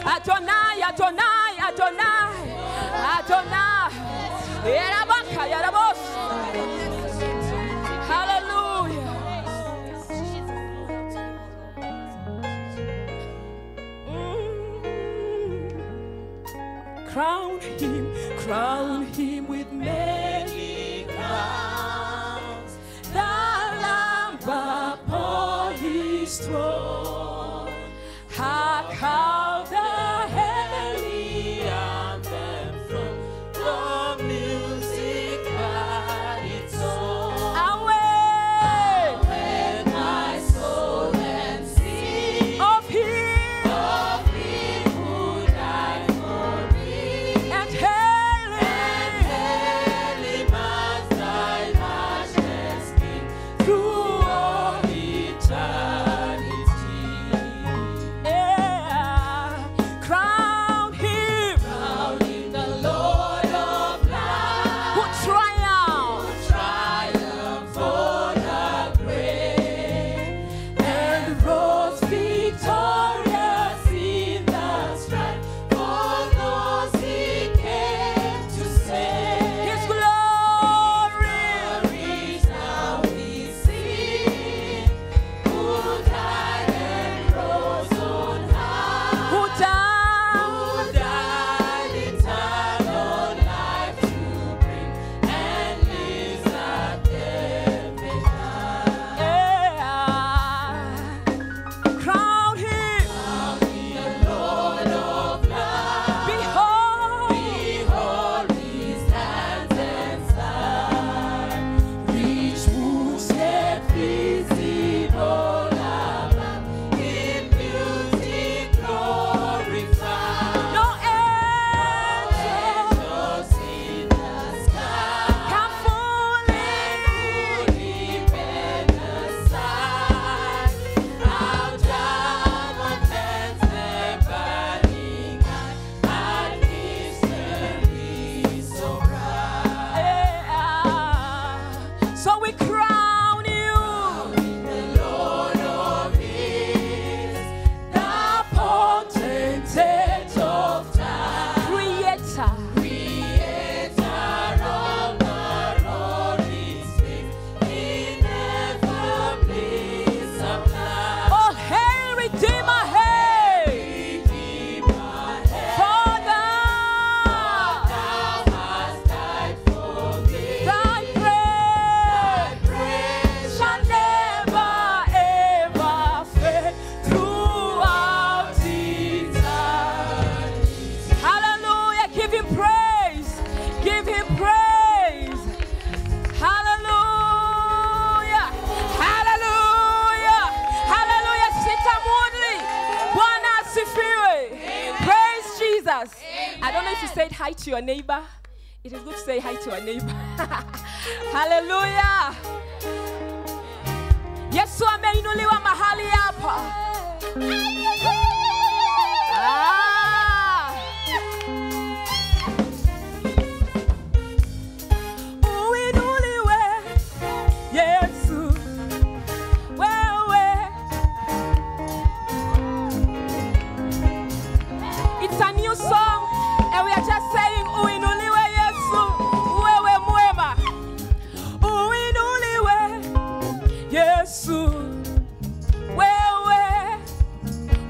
Adonai, Adonai, Adonai, Adonai. Hallelujah. Crown him with many crowns. The Lamb upon his throne. Hark how the heavenly anthem from the music by its own. Away my soul and sing of him who died for me, and hail him as thy matchless King through all eternity. Yeah. Crown him the Lord of life, who triumphed for the grave, and rose victorious in the strife for those he came to save. His glory now we see, who died and rose on high, who died eternal life to bring, and lives at death behind. Crown him the Lord of love. Behold his hands and side, rich wounds yet visible above, in beauty glorified. No angels in the sky can fully bend aside. How diamond bends their burning eye, and history so bright. So we crown you, the Lord of His, the potentate of time, creator of the rolling springs, ineffably sublime. Oh, hail Redeemer, hail Father, thou hast died for me. Thy praise shall never ever fade throughout eternity. Hallelujah. Give him praise. Give him praise. Hallelujah. Hallelujah. Hallelujah. CITAM Woodley. Bwana asifiwe. Praise Jesus. I don't know if you said hi to your neighbor. It is good to say hi to your neighbor. Hallelujah. Yesu ameinuliwa mahali hapa. Uinuliwe Yesu, wewe. It's a new song, and we are just saying uinuliwe Yesu, wewe mwema. Uinuliwe Yesu, wewe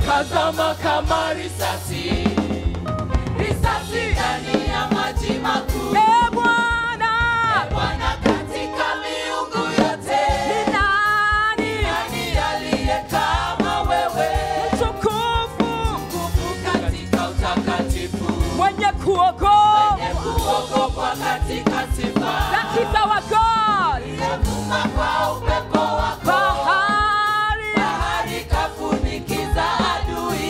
wakazama kama risasi, risasi ndani ya maji makuu. Bwana, katika miungu yote, ni nani aliye kama wewe? Mtukufu katika utakatifu, mwenye kuogopwa katika sifa. That is our God. Yavuma kwa upepo wako, bahari kafunikiza adui.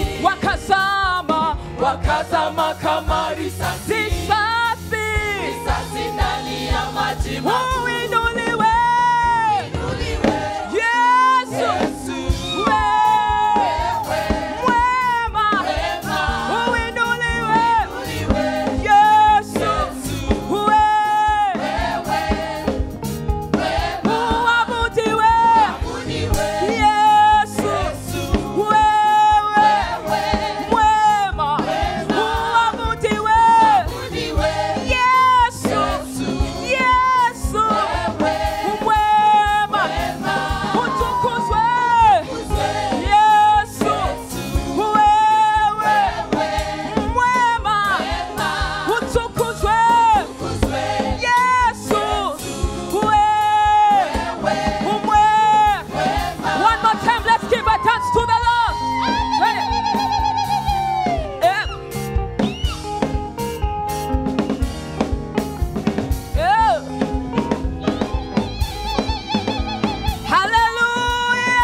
Wakazama kama risasi, risasi ndani ya maji makuu. Uinuliwe Yesu, wewe mwema. Uinuliwe Yesu, wewe uabudiwe Yesu, wewe mwema. Uabudiwe Yesu, Yesu mwema. Utukuzwe Yesu, wewe mwema. Utukuzwe Yesu, wewe mwema. One more time, let's give a dance to the Lord. Hey. Yeah. Hallelujah.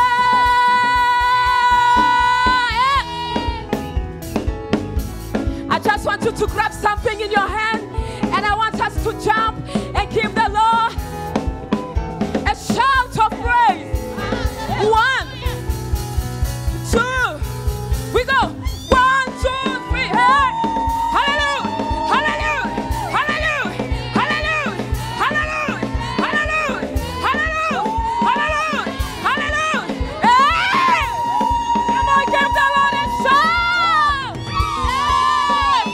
I just want you to grab something in your hand, and I want us to jump and give the Lord a shout of praise. 1, 2, we go. 1, 2, 3, hey! Hallelujah! Hallelujah! Hallelujah! Hallelujah! Hallelujah! Hallelujah! Hallelujah! Hallelujah! Hallelujah! Hey! Come on, give the Lord a shout! Hey!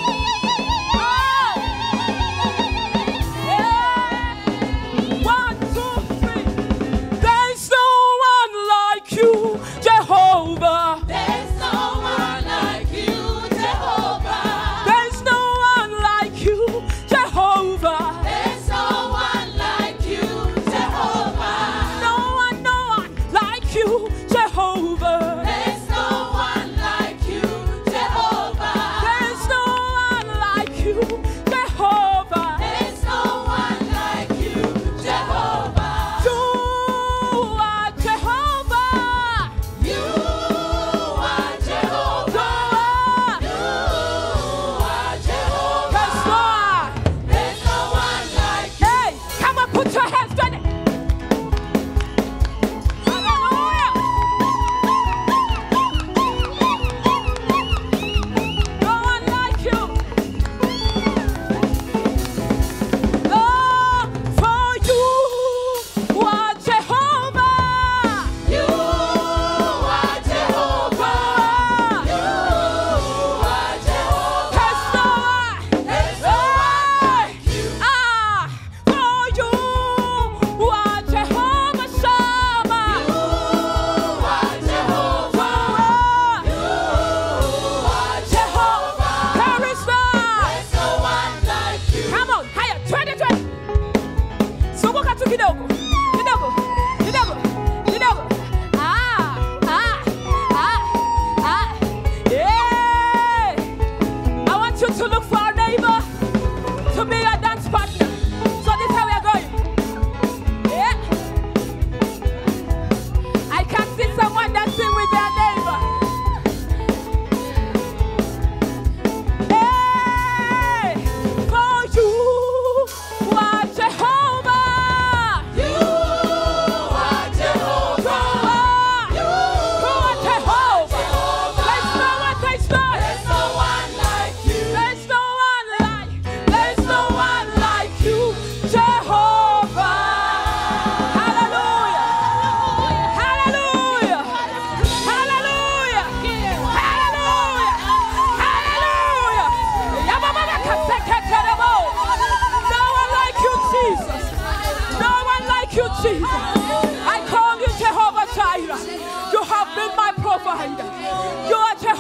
Oh! Hey! 1, 2, 3. There's no one like you, Jehovah. There's no one like you, Jehovah. There's no one like you, Jehovah. There's no one like you, Jehovah. No one like you, Jehovah. There's no one like you, Jehovah. There's no one like you, Jehovah. There's no one like you, Jehovah. You are Jehovah. You are Jehovah. You are Jehovah. There's no one like you. Hey, come on, put your hands on it. Hallelujah. No one like you. Oh, for you are Jehovah. You are Jehovah. You are Jehovah. There's no one like you. For you are Jehovah Shammah. You are Jehovah. You are Jehovah. There is no one like you. Come on, higher, 20. Zunguka tu kidogo. Yeah. I want you to look for our neighbor to be your dance partner. So this is how we are going. Yeah. I can see someone dancing with their neighbor. Hey, for you are Jehovah. You are Jehovah. You are Jehovah. There's no one like you. There's no one like you, Jehovah. Hallelujah. Hallelujah. Hallelujah. Hallelujah. Hallelujah. No one like you, Jesus. No one like you, Jesus. I call you Jehovah Jireh. You have been my provider. You are Jehovah.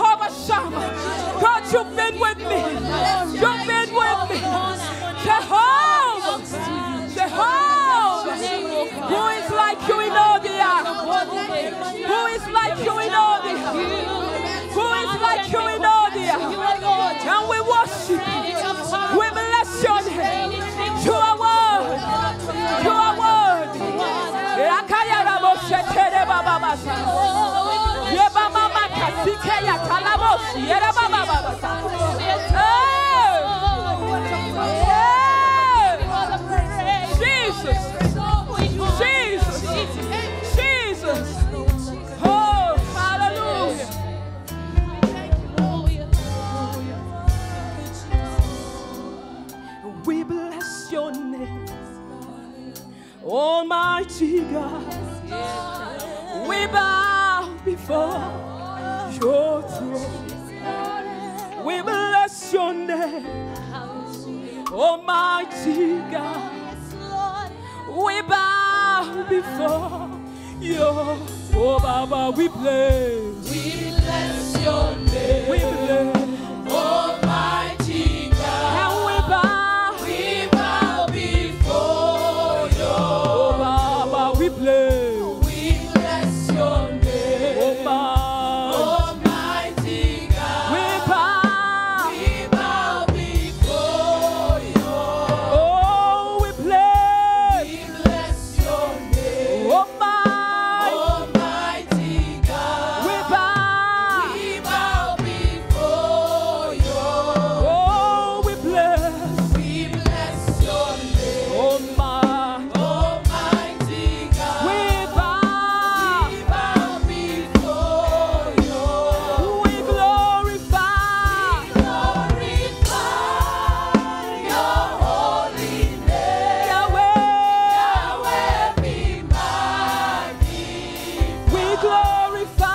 you've been with me. You've been with me. Jehovah. Jehovah. Who is like you in all the earth? Who is like you in all the earth? Who is like you in all the earth? And we worship you. We bless your name. You are worthy. You are worthy. Jesus. Oh, hallelujah. We bless your name, Almighty God. We bow before your throne. We bless your name, Almighty God. We bow before your, oh Baba, we bless. We bless your name, we bless, Almighty God. And we bow before your, oh Baba, we bless. We bless your name, Almighty God. We bow before your, oh, we bless. We bless your name, Almighty God. We bow before your, oh, we bless. We bless your name, Oh my, Almighty God. we bow before your, we glorify your holy name. Yahweh. Yahweh be magnified. We glorify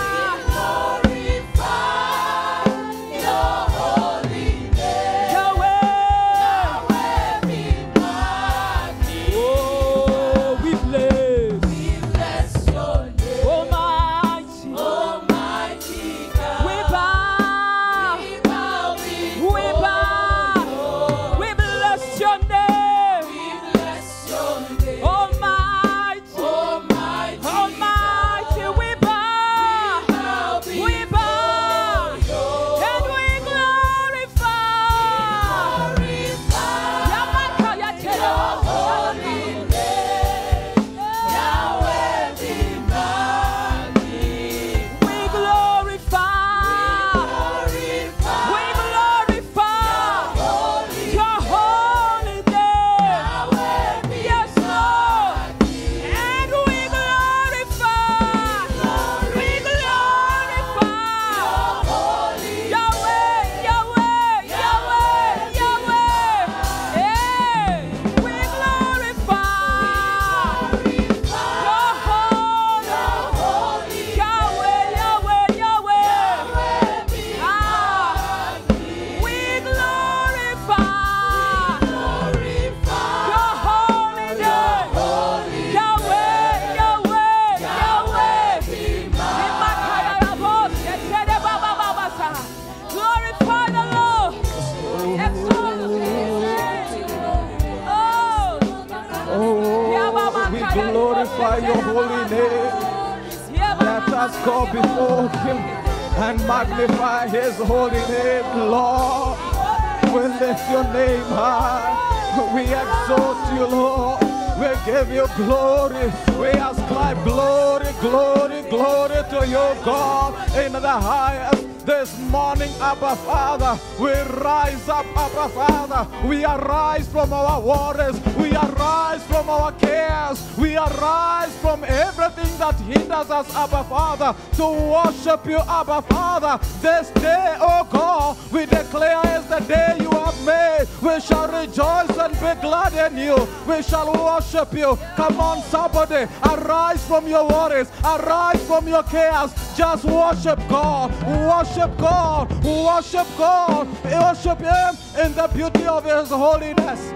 your holy name. Yahweh. Yahweh be magnified. Oh, we bless We bless your name, Almighty. Almighty God. We bow, we bow, we bless your name, We bless your name, Almighty, Almighty Almighty. We bow, we bow, and we glorify. Yamaka yatero. holy name. Yahweh be magnified. We glorify, we glorify your holy name. Yahweh be Yes, Lord. And we glorify Yahweh, Yahweh, Yahweh, Yahweh. Hey, we glorify your holy Yahweh, Yahweh, Yahweh. Ah, we glorify your holy name. Yahweh, Yahweh, Yahweh. Glorify the Lord. Exalt his name. Oh, we glorify your holy name. Let us go before him and magnify his holy name, Lord. We lift your name high. We exalt you, Lord. We give you glory. We ascribe glory, glory, glory to your God in the highest. This morning, Abba Father, we rise up, Abba Father. We arise from our waters. We arise from our cares. We arise from everything that hinders us, Abba Father, to worship you, Abba Father. This day, oh God, we declare is the day you have made. We shall rejoice and be glad in you. We shall worship you. Come on, somebody, arise from your worries. Arise from your cares. Just worship God. Worship God. Worship God. Worship him in the beauty of his holiness.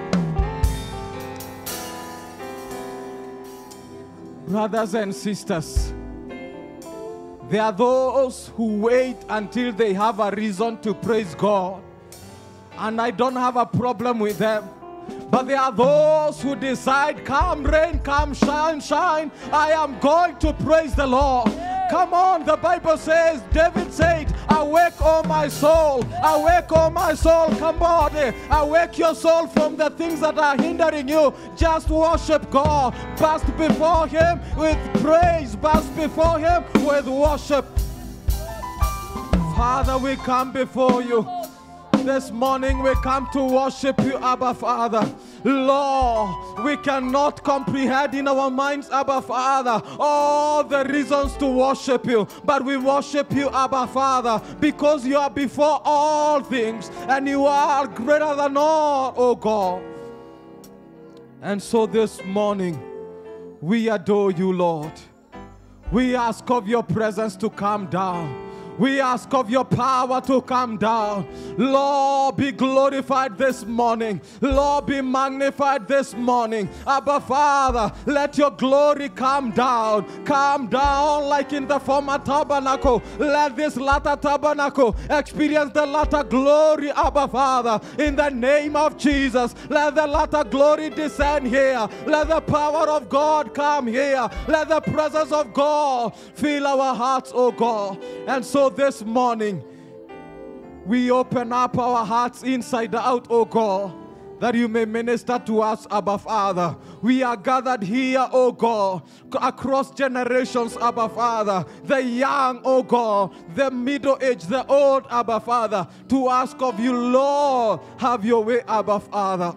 Brothers and sisters, There are those who wait until they have a reason to praise God. And I don't have a problem with them. But there are those who decide, come rain, come shine, shine, I am going to praise the Lord. Come on, the Bible says, David said, awake, O my soul, awake, O my soul. Come on, awake your soul from the things that are hindering you. Just worship God. Burst before Him with praise. Burst before Him with worship. Father, we come before you. This morning we come to worship you, Abba Father. Lord, we cannot comprehend in our minds, Abba Father, all the reasons to worship you. But we worship you, Abba Father, because you are before all things and you are greater than all, oh God. And so this morning, we adore you, Lord. We ask of your presence to come down. We ask of your power to come down. Lord, be glorified this morning. Lord, be magnified this morning. Abba Father, let your glory come down. Come down like in the former tabernacle. Let this latter tabernacle experience the latter glory, Abba Father. In the name of Jesus, let the latter glory descend here. Let the power of God come here. Let the presence of God fill our hearts, oh God. And so this morning, we open up our hearts inside out, oh God, that you may minister to us, Abba Father. We are gathered here, oh God, across generations, Abba Father, the young, oh God, the middle-aged, the old, Abba Father, to ask of you, Lord, have your way, Abba Father.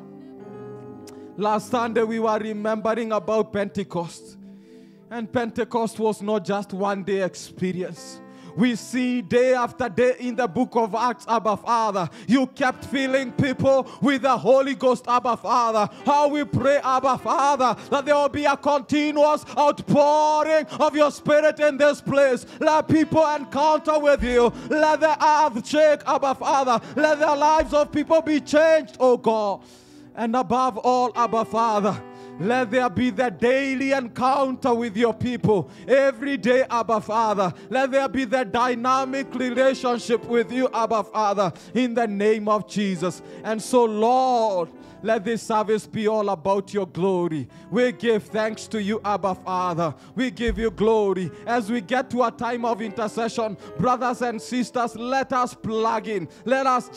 Last Sunday, we were remembering about Pentecost, and Pentecost was not just one-day experience. We see day after day in the book of Acts, Abba Father, you kept filling people with the Holy Ghost, Abba Father. How we pray, Abba Father, that there will be a continuous outpouring of your Spirit in this place. Let people encounter with you. Let the earth shake, Abba Father. Let the lives of people be changed, oh God. And above all, Abba Father, let there be the daily encounter with your people. Every day, Abba Father. Let there be the dynamic relationship with you, Abba Father, in the name of Jesus. And so, Lord, let this service be all about your glory. We give thanks to you, Abba Father. We give you glory. As we get to a time of intercession, brothers and sisters, let us plug in. Let us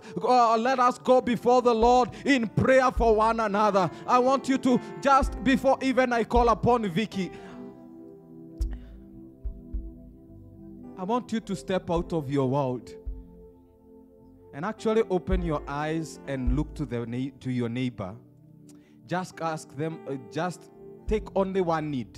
go before the Lord in prayer for one another. I want you to, just before even I call upon Vicky, I want you to step out of your world and actually open your eyes and look to your neighbor. Just ask them, just take only one need.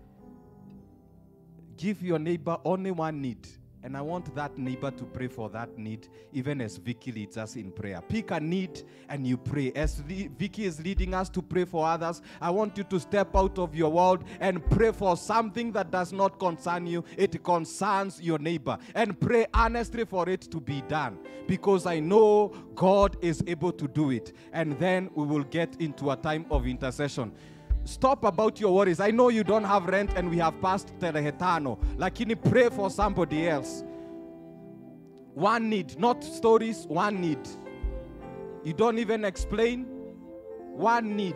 Give your neighbor only one need. And I want that neighbor to pray for that need, even as Vicky leads us in prayer. Pick a need and you pray. As Vicky is leading us to pray for others, I want you to step out of your world and pray for something that does not concern you. It concerns your neighbor. And pray earnestly for it to be done. Because I know God is able to do it. And then we will get into a time of intercession. Stop about your worries. I know you don't have rent and we have passed Telehetano. Lakini pray for somebody else. One need, not stories, one need. You don't even explain. One need.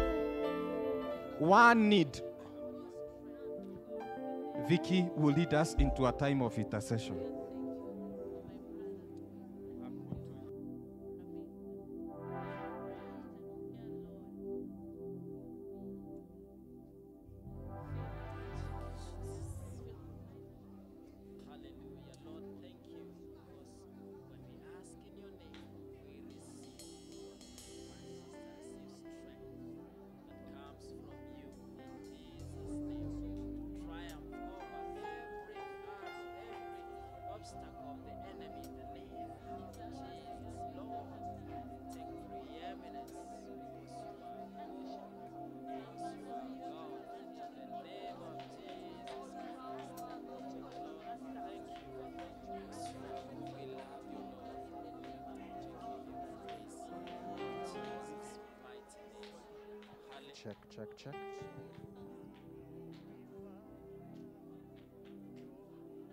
One need. Vicky will lead us into a time of intercession. Check.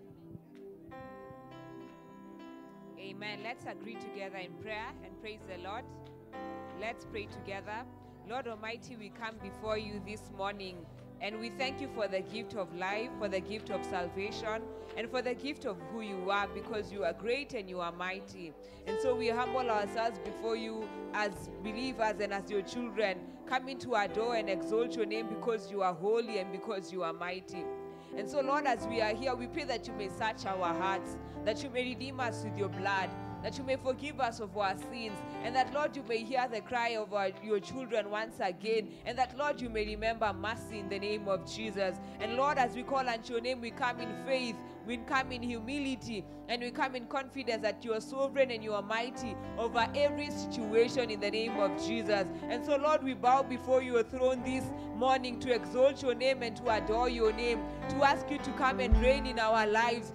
Amen. Let's agree together in prayer and praise the Lord. Let's pray together. Lord Almighty, we come before you this morning and we thank you for the gift of life, for the gift of salvation, and for the gift of who you are, because you are great and you are mighty. And so we humble ourselves before you as believers and as your children, coming to adore and exalt your name because you are holy and because you are mighty. And so, Lord, as we are here, we pray that you may search our hearts, that you may redeem us with your blood, that you may forgive us of our sins, and that, Lord, you may hear the cry of your children once again, and that, Lord, you may remember mercy in the name of Jesus. And, Lord, as we call unto your name, we come in faith, we come in humility, and we come in confidence that you are sovereign and you are mighty over every situation in the name of Jesus. And so, Lord, we bow before your throne this morning to exalt your name and to adore your name, to ask you to come and reign in our lives,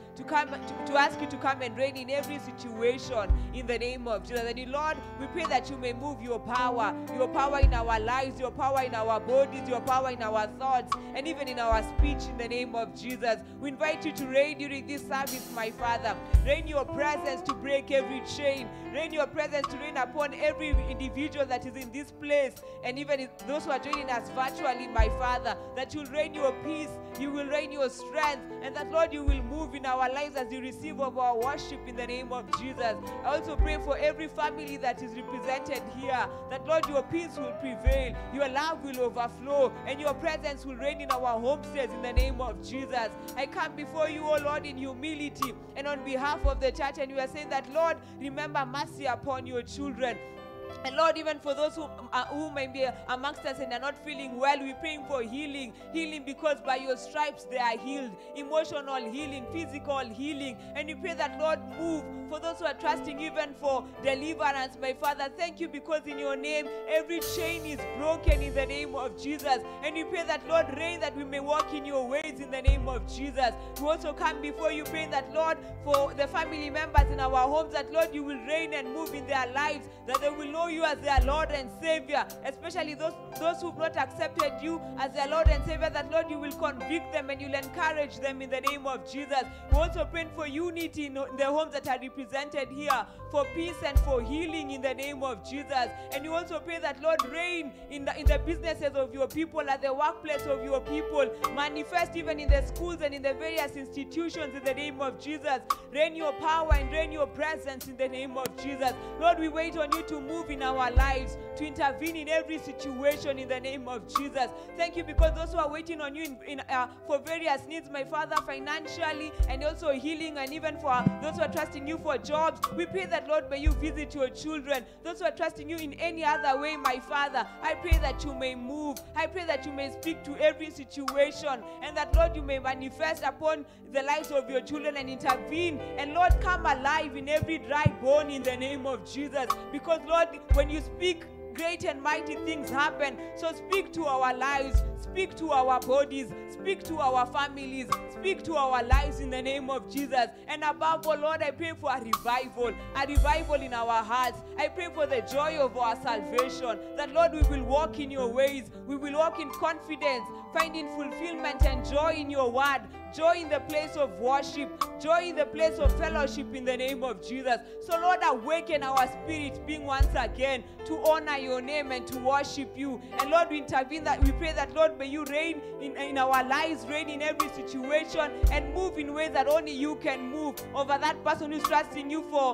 to ask you to come and reign in every situation in the name of Jesus. And Lord, we pray that you may move your power in our lives, your power in our bodies, your power in our thoughts, and even in our speech in the name of Jesus. We invite you to reign during this service, my Father. Reign your presence to break every chain. Reign your presence to reign upon every individual that is in this place, and even those who are joining us virtually, my Father, that you'll reign your peace, you will reign your strength, and that, Lord, you will move in our lives as you receive of our worship in the name of Jesus. I also pray for every family that is represented here, that, Lord, your peace will prevail, your love will overflow, and your presence will reign in our homesteads in the name of Jesus. I come before you, O Lord, in humility and on behalf of the church, and you are saying that, Lord, remember mercy upon your children. And Lord, even for those who may be amongst us and are not feeling well, we're praying for healing because by your stripes they are healed. Emotional healing, physical healing. And we pray that, Lord, move for those who are trusting even for deliverance, my Father. Thank you because in your name every chain is broken in the name of Jesus. And we pray that, Lord, reign, that we may walk in your ways in the name of Jesus. We also come before you praying that, Lord, for the family members in our homes, that, Lord, you will reign and move in their lives, that they will know you as their Lord and Savior, especially those who have not accepted you as their Lord and Savior, that, Lord, you will convict them and you'll encourage them in the name of Jesus. We also pray for unity in the homes that are represented here, for peace and for healing in the name of Jesus. And you also pray that, Lord, reign in the businesses of your people, at the workplace of your people, manifest even in the schools and in the various institutions in the name of Jesus. Reign your power and reign your presence in the name of Jesus. Lord, we wait on you to move in our lives, to intervene in every situation in the name of Jesus. Thank you because those who are waiting on you for various needs, my Father, financially and also healing, and even for those who are trusting you for jobs, we pray that, Lord, may you visit your children. Those who are trusting you in any other way, my Father, I pray that you may move. I pray that you may speak to every situation, and that, Lord, you may manifest upon the lives of your children and intervene. And, Lord, come alive in every dry bone in the name of Jesus. Because, Lord, when you speak, great and mighty things happen. So speak to our lives, speak to our bodies, speak to our families, speak to our lives in the name of Jesus. And above all, Lord, I pray for a revival in our hearts. I pray for the joy of our salvation, that, Lord, we will walk in your ways, we will walk in confidence, finding fulfillment and joy in your word, joy in the place of worship, joy in the place of fellowship in the name of Jesus. So, Lord, awaken our spirits being once again to honor your name and to worship you. And, Lord, we intervene, that we pray that, Lord, may you reign in our lives, reign in every situation, and move in ways that only you can move over that person who's trusting you for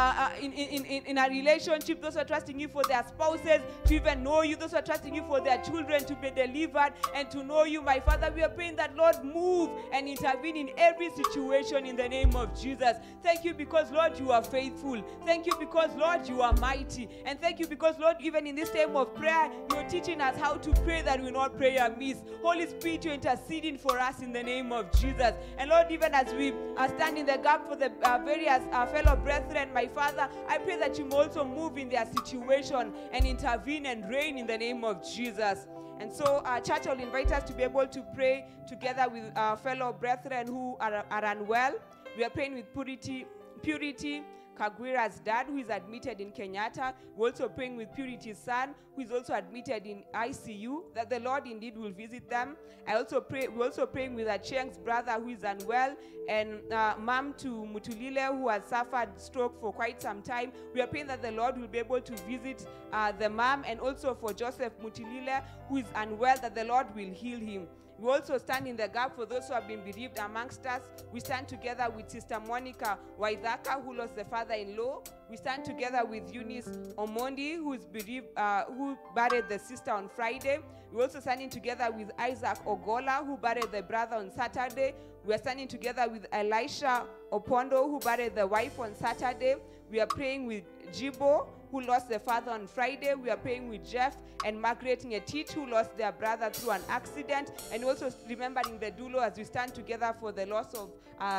in a relationship, those who are trusting you for their spouses to even know you, those who are trusting you for their children to be delivered and to know you, my Father. We are praying that, Lord, move and intervene in every situation in the name of Jesus. Thank you because, Lord, you are faithful. Thank you because, Lord, you are mighty. And thank you because, Lord, even in this time of prayer, you're teaching us how to pray that we not pray amiss. Holy Spirit, you're interceding for us in the name of Jesus. And, Lord, even as we stand in the gap for the various fellow brethren, my Father, I pray that you may also move in their situation and intervene and reign in the name of Jesus. And so our church will invite us to be able to pray together with our fellow brethren who are unwell. We are praying with purity, Kagwira's dad, who is admitted in Kenyatta. We're also praying with Purity's son, who is also admitted in ICU, that the Lord indeed will visit them. We're also praying with Achieng's brother, who is unwell, and mom to Mutulile, who has suffered stroke for quite some time. We are praying that the Lord will be able to visit the mom, and also for Joseph Mutulile, who is unwell, that the Lord will heal him. We also stand in the gap for those who have been bereaved amongst us. We stand together with Sister Monica Waithaka, who lost the father-in-law. We stand together with Eunice Omondi, who is bereaved, who buried the sister on Friday. We're also standing together with Isaac Ogola, who buried the brother on Saturday. We are standing together with Elisha Opondo, who buried the wife on Saturday. We are praying with Jibo, who lost their father on Friday. We are praying with Jeff and Margaret Ngetich, who lost their brother through an accident. And also remembering the Dulo as we stand together for the loss of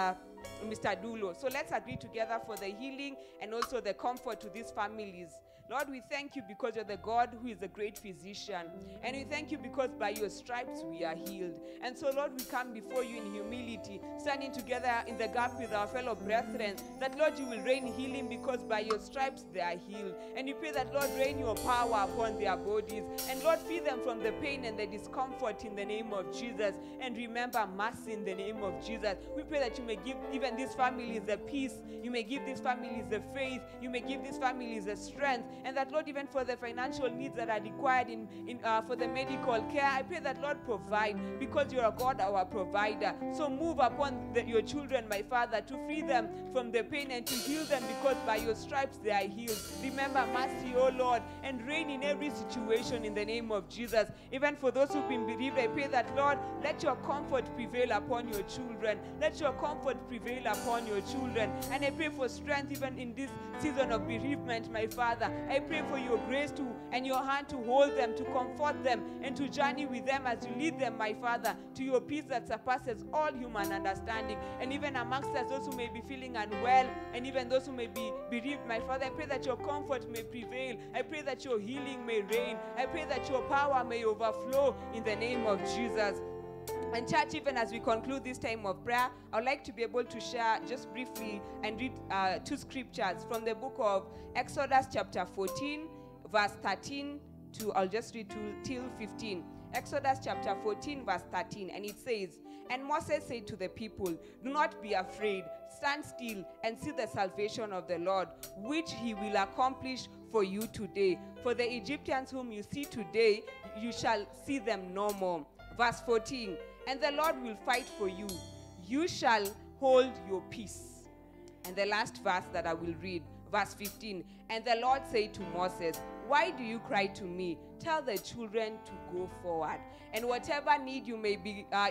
Mr. Dulo. So let's agree together for the healing and also the comfort to these families. Lord, we thank you because you're the God who is a great physician. And we thank you because by your stripes we are healed. And so, Lord, we come before you in humility, standing together in the gap with our fellow brethren, that, Lord, you will rain healing because by your stripes they are healed. And we pray that, Lord, rain your power upon their bodies. And, Lord, free them from the pain and the discomfort in the name of Jesus. And remember mercy in the name of Jesus. We pray that you may give even these families the peace. You may give these families the faith. You may give these families the strength. And that, Lord, even for the financial needs that are required for the medical care, I pray that, Lord, provide, because you are God, our provider. So move upon your children, my Father, to free them from the pain and to heal them, because by your stripes they are healed. Remember mercy, O Lord, and reign in every situation in the name of Jesus. Even for those who've been bereaved, I pray that, Lord, let your comfort prevail upon your children. Let your comfort prevail upon your children. And I pray for strength even in this season of bereavement, my Father. I pray for your grace and your hand to hold them, to comfort them, and to journey with them as you lead them, my Father, to your peace that surpasses all human understanding. And even amongst us, those who may be feeling unwell, and even those who may be bereaved, my Father, I pray that your comfort may prevail. I pray that your healing may reign. I pray that your power may overflow in the name of Jesus. And church, even as we conclude this time of prayer, I would like to be able to share just briefly and read two scriptures from the book of Exodus chapter 14, verse 13 to, I'll just read till 15. Exodus chapter 14, verse 13, and it says, "And Moses said to the people, do not be afraid, stand still and see the salvation of the Lord, which he will accomplish for you today. For the Egyptians whom you see today, you shall see them no more." Verse 14, "And the Lord will fight for you. You shall hold your peace." And the last verse that I will read, verse 15, "And the Lord said to Moses, why do you cry to me? Tell the children to go forward." And whatever need you may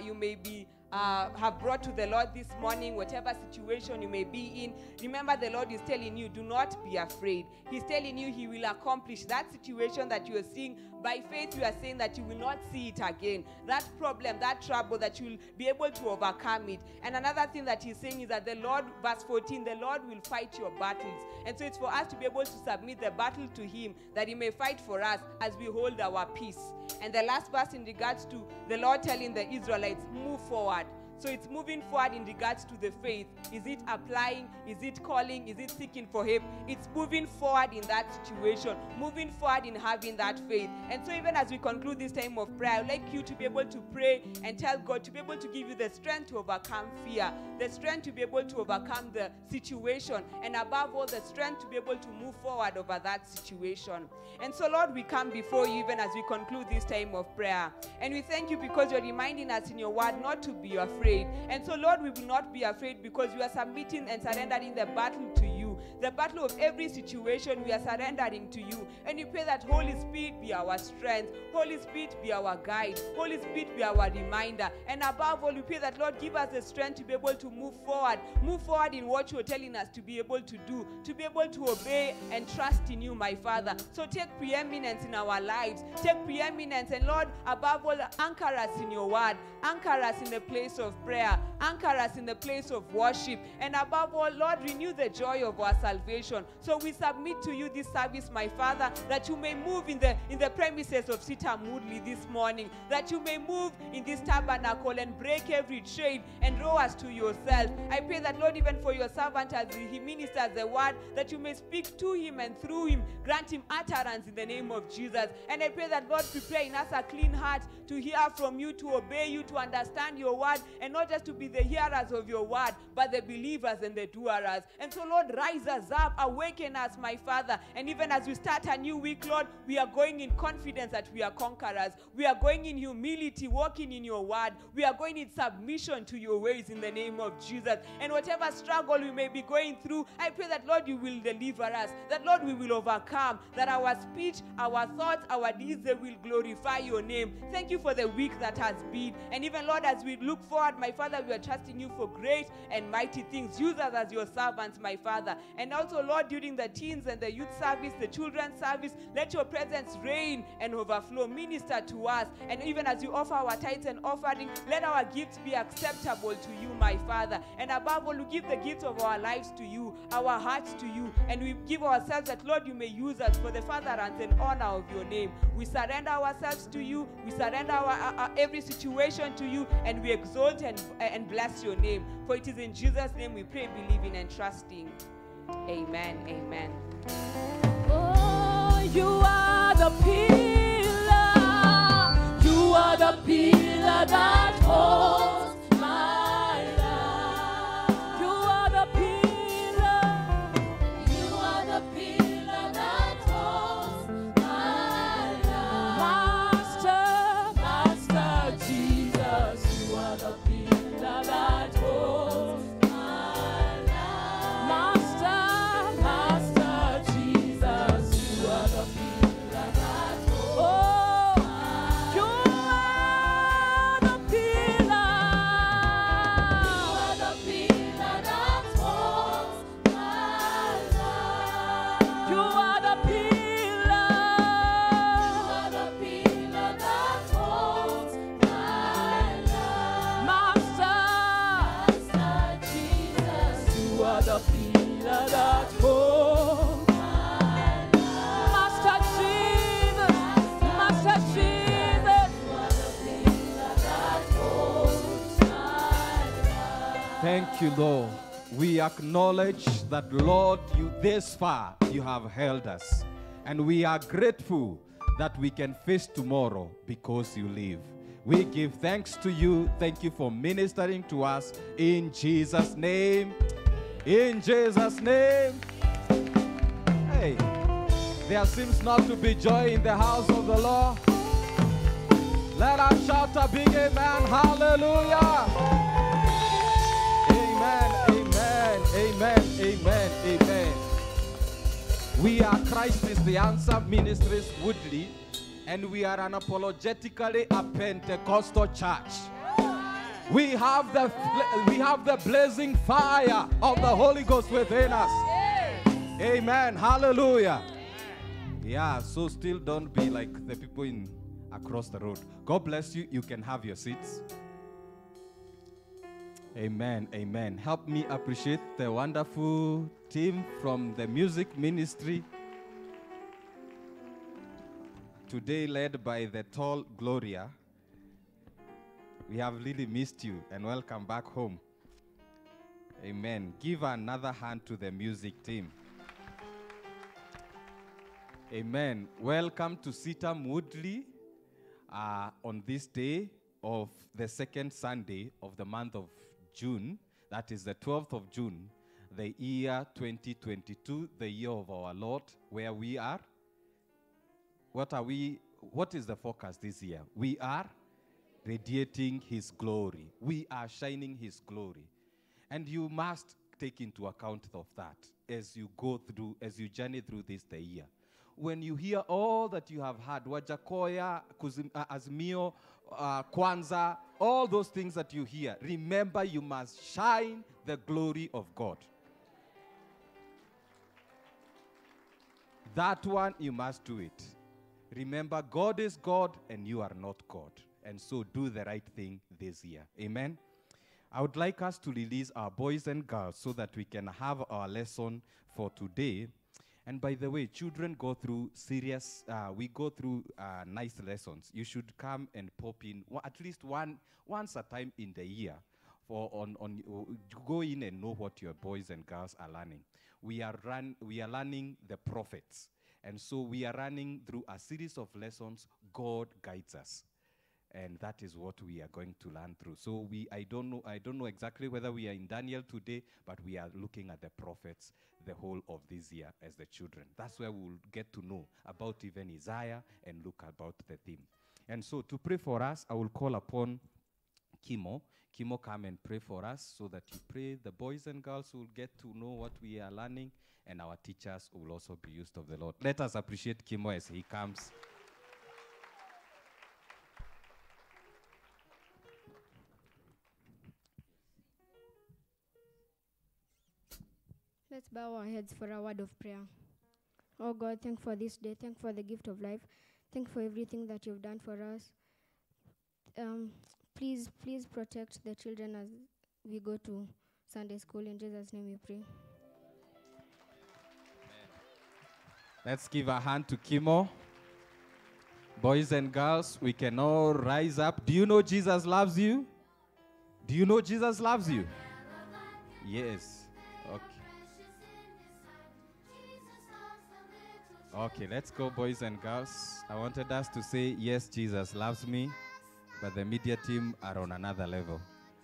have brought to the Lord this morning, whatever situation you may be in, remember the Lord is telling you, do not be afraid. He's telling you he will accomplish that situation that you are seeing. By faith, you are saying that you will not see it again. That problem, that trouble, that you will be able to overcome it. And another thing that he's saying is that the Lord, verse 14, the Lord will fight your battles. And so it's for us to be able to submit the battle to him, that he may fight for us as we hold our peace. And the last verse in regards to the Lord telling the Israelites, move forward. So it's moving forward in regards to the faith. Is it applying? Is it calling? Is it seeking for him? It's moving forward in that situation, moving forward in having that faith. And so even as we conclude this time of prayer, I'd like you to be able to pray and tell God to be able to give you the strength to overcome fear, the strength to be able to overcome the situation, and above all, the strength to be able to move forward over that situation. And so, Lord, we come before you even as we conclude this time of prayer. And we thank you because you're reminding us in your word not to be afraid. And so, Lord, we will not be afraid because we are submitting and surrendering the battle to you. The battle of every situation we are surrendering to you. And we pray that Holy Spirit be our strength. Holy Spirit be our guide. Holy Spirit be our reminder. And above all, we pray that, Lord, give us the strength to be able to move forward. Move forward in what you're telling us to be able to do. To be able to obey and trust in you, my Father. So take preeminence in our lives. Take preeminence. And Lord, above all, anchor us in your word. Anchor us in the place of prayer. Anchor us in the place of worship. And above all, Lord, renew the joy of our salvation. So we submit to you this service, my Father, that you may move in the premises of CITAM Woodley this morning, that you may move in this tabernacle and break every chain and draw us to yourself. I pray that, Lord, even for your servant as he ministers the word, that you may speak to him and through him, grant him utterance in the name of Jesus. And I pray that, Lord, prepare in us a clean heart to hear from you, to obey you, to understand your word, and not just to be the hearers of your word, but the believers and the doers. And so, Lord, rise us up, awaken us, my Father. And even as we start a new week, Lord, we are going in confidence that we are conquerors. We are going in humility, walking in your word. We are going in submission to your ways in the name of Jesus. And whatever struggle we may be going through, I pray that, Lord, you will deliver us, that, Lord, we will overcome, that our speech, our thoughts, our deeds, they will glorify your name. Thank you for the week that has been. And even, Lord, as we look forward, my Father, we are trusting you for great and mighty things. Use us as your servants, my Father. And also, Lord, during the teens and the youth service, the children's service, let your presence reign and overflow. Minister to us. And even as you offer our tithes and offering, let our gifts be acceptable to you, my Father. And above all, we give the gifts of our lives to you, our hearts to you, and we give ourselves that, Lord, you may use us for the furtherance and honor of your name. We surrender ourselves to you. We surrender our every situation to you, and we exalt and bless your name. For it is in Jesus' name we pray, believing and trusting. Amen. Amen. Oh, you are the pillar. You are the pillar that holds my life. You are the pillar. You are the pillar that holds my life. Master Jesus, you are the pillar that holds my life. Master Jesus, you are the pillar that holds. Oh, you are the pillar. You are the pillar that holds my life. You are the pillar. You are the pillar that holds my life. Master Jesus, you are the pillar that holds my life. Master Jesus, Master Jesus, you are the pillar that holds my life. Thank you, Lord. We acknowledge that, Lord, you this far you have held us. And we are grateful that we can face tomorrow because you live. We give thanks to you. Thank you for ministering to us in Jesus' name. In Jesus' name. Hey, there seems not to be joy in the house of the Lord. Let us shout a big amen. Hallelujah. Amen, amen, amen, amen, amen. We are Christ is the Answer Ministries Woodley, and we are unapologetically a Pentecostal church. We have the blazing fire of the Holy Ghost within us. Amen. Hallelujah. Yeah, so still don't be like the people across the road. God bless you. You can have your seats. Amen. Amen. Help me appreciate the wonderful team from the music ministry. Today led by the tall Gloria. We have really missed you, and welcome back home. Amen. Give another hand to the music team. Amen. Welcome to CITAM Woodley on this day of the second Sunday of the month of June. That is the 12th of June, the year 2022, the year of our Lord, where we are. What is the focus this year? We are radiating his glory. We are shining his glory. And you must take into account of that as you go through, as you journey through this the year. When you hear all that you have heard, Wajakoya, Azmio, Kwanzaa, all those things that you hear, remember you must shine the glory of God. That one, you must do it. Remember, God is God and you are not God. And so do the right thing this year. Amen. I would like us to release our boys and girls so that we can have our lesson for today. And by the way, children go through we go through nice lessons. You should come and pop in at least once a time in the year to go in and know what your boys and girls are learning. We are learning the prophets. And so we are running through a series of lessons. God guides us. And that is what we are going to learn through. So I don't know exactly whether we are in Daniel today, but we are looking at the prophets the whole of this year as the children. That's where we'll get to know about even Isaiah and look about the theme. And so to pray for us, I will call upon Kimo. Kimo, come and pray for us so that you pray. The boys and girls will get to know what we are learning, and our teachers will also be used of the Lord. Let us appreciate Kimo as he comes. Let's bow our heads for a word of prayer. Oh God, thank for this day. Thank for the gift of life. Thank for everything that you've done for us. Please protect the children as we go to Sunday school. In Jesus' name we pray. Let's give a hand to Kimo. Boys and girls, we can all rise up. Do you know Jesus loves you? Do you know Jesus loves you? Yes. Okay. Okay, let's go, boys and girls. I wanted us to say, yes, Jesus loves me, but the media team are on another level.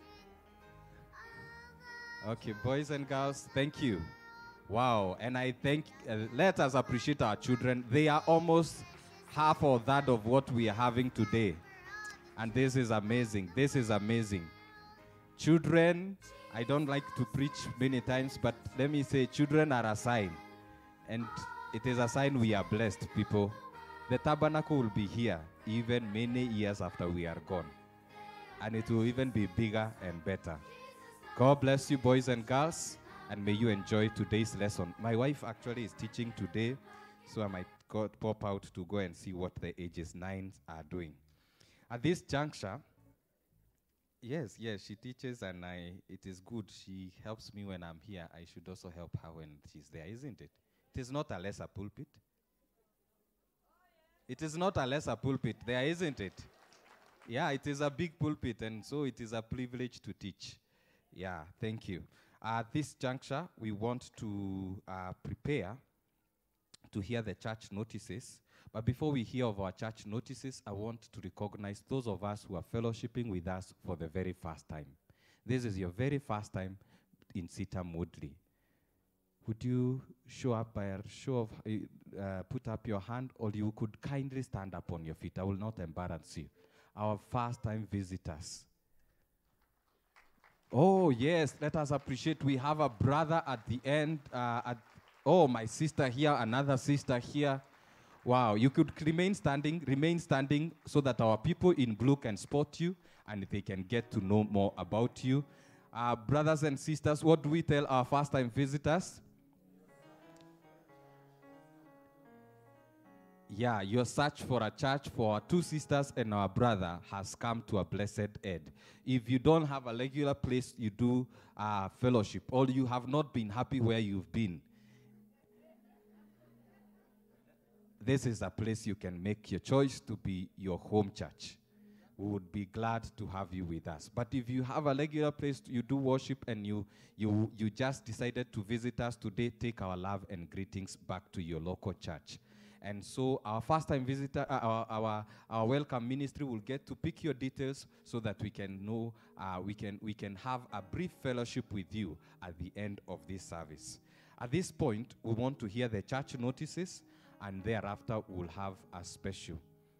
Okay, boys and girls, thank you. Wow, and I think, let us appreciate our children. They are almost half or that of what we are having today. And this is amazing. This is amazing. Children, I don't like to preach many times, but let me say, children are a sign. And it is a sign we are blessed, people. The tabernacle will be here even many years after we are gone. And it will even be bigger and better. God bless you, boys and girls, and may you enjoy today's lesson. My wife actually is teaching today, so I might pop out to go and see what the ages 9 are doing. At this juncture, yes, she teaches, and it is good. She helps me when I'm here. I should also help her when she's there, isn't it? It is not a lesser pulpit. It is not a lesser pulpit there, isn't it? Yeah, it is a big pulpit, and so it is a privilege to teach. Yeah, thank you. At this juncture, we want to prepare to hear the church notices. But before we hear of our church notices, I want to recognize those of us who are fellowshipping with us for the very first time. This is your very first time in CITAM Woodley. Would you show up by a show of, put up your hand, or you could kindly stand up on your feet. I will not embarrass you. Our first-time visitors. Oh, yes, let us appreciate. We have a brother at the end. My sister here, another sister here. Wow, you could remain standing so that our people in blue can spot you and they can get to know more about you. Brothers and sisters, what do we tell our first-time visitors? Yeah, your search for a church for our two sisters and our brother has come to a blessed end. If you don't have a regular place you do fellowship, or you have not been happy where you've been, this is a place you can make your choice to be your home church. We would be glad to have you with us. But if you have a regular place you do worship and you just decided to visit us today, take our love and greetings back to your local church. And so our first-time visitor, our welcome ministry will get to pick your details so that we can know, we can have a brief fellowship with you at the end of this service. At this point, we want to hear the church notices, and thereafter we'll have a special.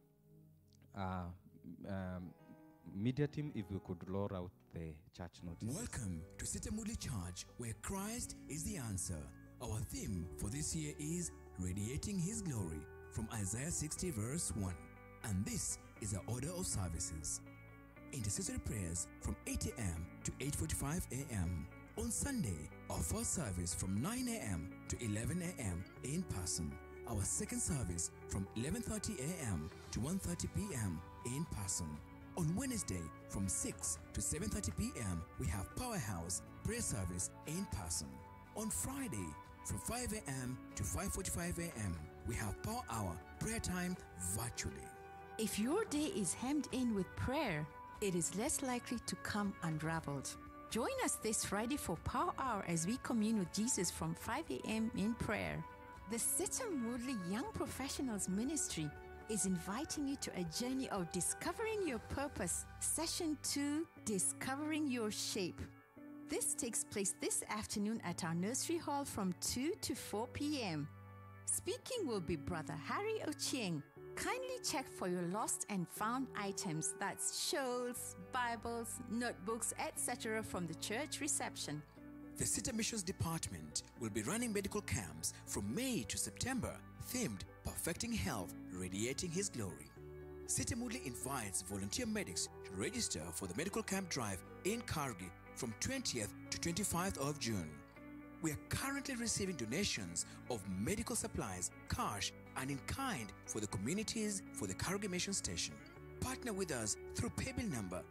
Media team, if we could roll out the church notices. Welcome to CITAM Woodley Church, where Christ is the answer. Our theme for this year is Radiating His Glory, from Isaiah 60 verse 1. And this is our order of services. Intercessory prayers from 8 a.m. to 8:45 a.m. On Sunday, our first service from 9 a.m. to 11 a.m. in person. Our second service from 11:30 a.m. to 1:30 p.m. in person. On Wednesday, from 6 to 7:30 p.m., we have Powerhouse prayer service in person. On Friday, from 5 a.m. to 5:45 a.m., we have Power Hour prayer time virtually. If your day is hemmed in with prayer, it is less likely to come unraveled. Join us this Friday for Power Hour as we commune with Jesus from 5 a.m. in prayer. The CITAM Woodley Young Professionals Ministry is inviting you to a journey of discovering your purpose. Session 2, Discovering Your Shape. This takes place this afternoon at our nursery hall from 2 to 4 p.m. Speaking will be Brother Harry Ochieng. Kindly check for your lost and found items, that's shawls, Bibles, notebooks, etc. from the church reception. The CITAM Missions Department will be running medical camps from May to September, themed Perfecting Health, Radiating His Glory. CITAM Woodley invites volunteer medics to register for the medical camp drive in Kargi from 20th to 25th of June. We are currently receiving donations of medical supplies, cash, and in kind for the communities for the Kargi Mission Station. Partner with us through paybill number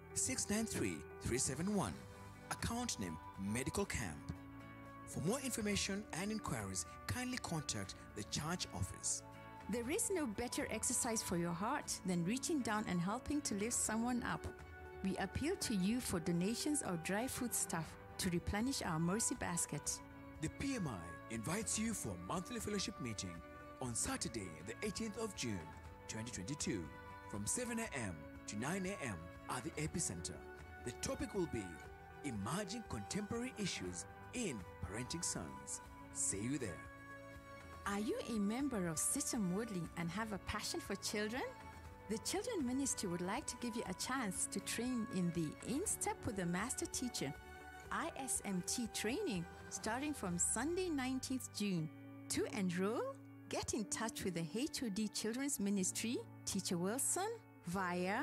693371. Account name Medical Camp. For more information and inquiries, kindly contact the church office. There is no better exercise for your heart than reaching down and helping to lift someone up. We appeal to you for donations of dry food stuff to replenish our mercy basket. The PMI invites you for a monthly fellowship meeting on Saturday, the 18th of June, 2022, from 7 a.m. to 9 a.m. at the Epicenter. The topic will be Emerging Contemporary Issues in Parenting Sons. See you there. Are you a member of CITAM Woodley and have a passion for children? The Children Ministry would like to give you a chance to train in the In Step with the Master Teacher ISMT training starting from Sunday 19th June. To enroll, get in touch with the HOD Children's Ministry, Teacher Wilson, via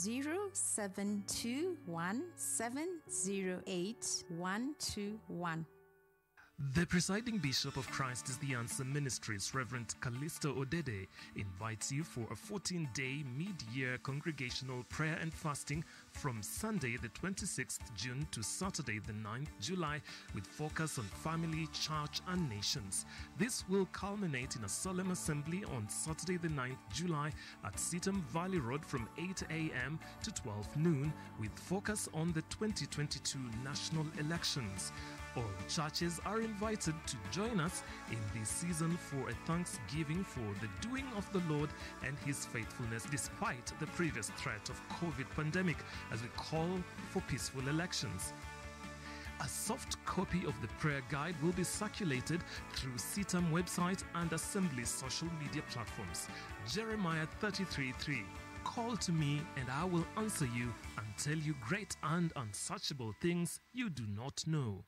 0721708121. The presiding bishop of Christ is the Answer Ministries, Reverend Callisto Odede, invites you for a 14-day mid-year congregational prayer and fasting from Sunday the 26th June to Saturday the 9th July with focus on family, church and nations. This will culminate in a solemn assembly on Saturday the 9th July at CITAM Valley Road from 8 a.m. to 12 noon with focus on the 2022 national elections. All churches are invited to join us in this season for a thanksgiving for the doing of the Lord and His faithfulness despite the previous threat of COVID pandemic as we call for peaceful elections. A soft copy of the prayer guide will be circulated through CITAM website and Assembly's social media platforms. Jeremiah 33:3. Call to me and I will answer you and tell you great and unsearchable things you do not know.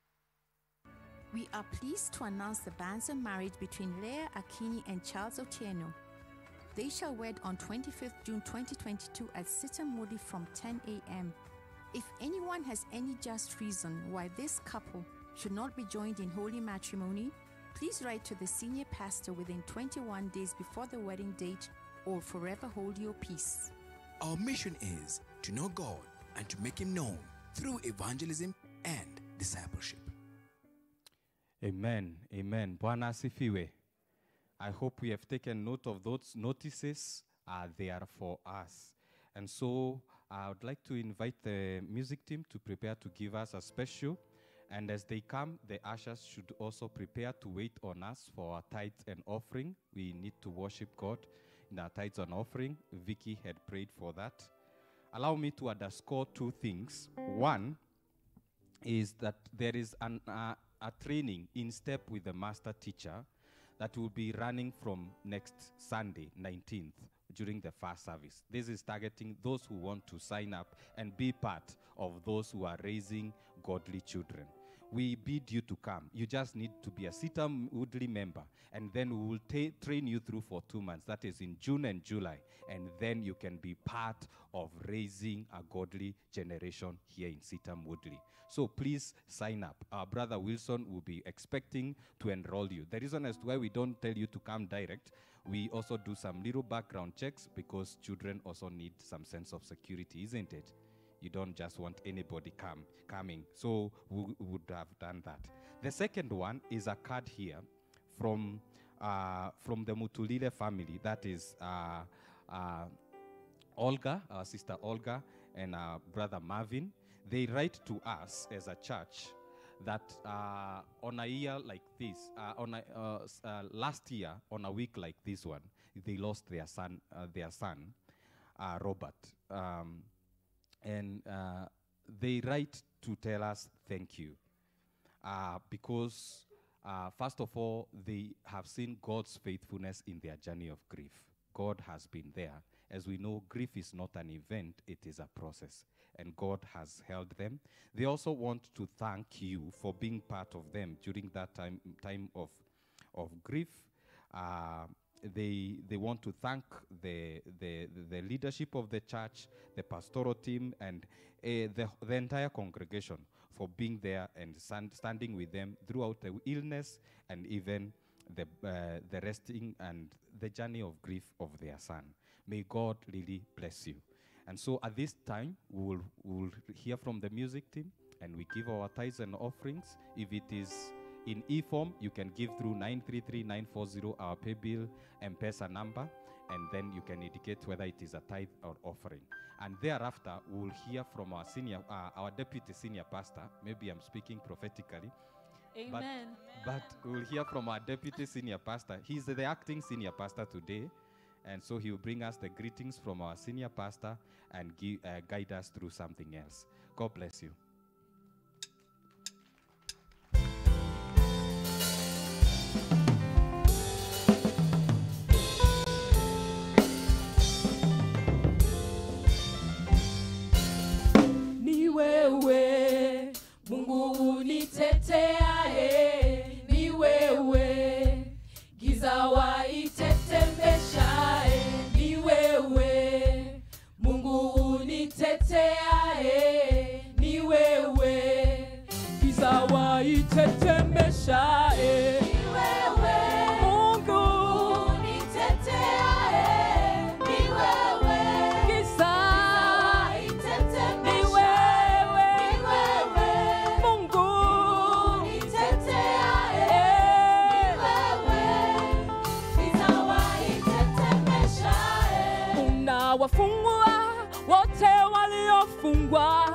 We are pleased to announce the banns of marriage between Leah Akini and Charles Otieno. They shall wed on 25th June 2022 at CITAM Woodley from 10 a.m. If anyone has any just reason why this couple should not be joined in holy matrimony, please write to the senior pastor within 21 days before the wedding date or forever hold your peace. Our mission is to know God and to make Him known through evangelism and discipleship. Amen. Amen. Bwana asifiwe. I hope we have taken note of those notices are there for us. And so I would like to invite the music team to prepare to give us a special. And as they come, the ushers should also prepare to wait on us for our tithes and offering. We need to worship God in our tithes and offering. Vicky had prayed for that. Allow me to underscore two things. One is that there is a training in step with the master teacher that will be running from next Sunday, 19th, during the first service. This is targeting those who want to sign up and be part of those who are raising godly children. We bid you to come. You just need to be a CITAM Woodley member, and then we will train you through for 2 months. That is in June and July, and then you can be part of raising a godly generation here in CITAM Woodley. So please sign up. Our brother Wilson will be expecting to enroll you. The reason as to why we don't tell you to come direct, we also do some little background checks because children also need some sense of security, isn't it? You don't just want anybody coming. So we would have done that. The second one is a card here from the Mutulile family. That is Olga, our sister Olga, and our brother Marvin. They write to us as a church that on a year like this, last year, on a week like this one, they lost their son, Robert. And they write to tell us thank you. Because, first of all, they have seen God's faithfulness in their journey of grief. God has been there. As we know, grief is not an event, it is a process. And God has held them. They also want to thank you for being part of them during that time of grief. They want to thank the leadership of the church, the pastoral team, and the entire congregation for being there and standing with them throughout the illness and even the resting and the journey of grief of their son. May God really bless you. And so at this time, we'll hear from the music team, and we give our tithes and offerings. If it is in e-form, you can give through 933-940, our pay bill and M-Pesa number, and then you can indicate whether it is a tithe or offering. And thereafter, we'll hear from our deputy senior pastor. Maybe I'm speaking prophetically. Amen. But we'll hear from our deputy senior pastor. He's the acting senior pastor today. And so he will bring us the greetings from our senior pastor and guide us through something else. God bless you. Ni wewe Mungu uniteteaye, ni wewe giza waitetemeshaye, ni wewe Mungu uniteteaye, ni wewe giza waitetemeshaye, ni wewe Mungu uniteteaye, ni wewe giza wafungwa wote waliofungwa,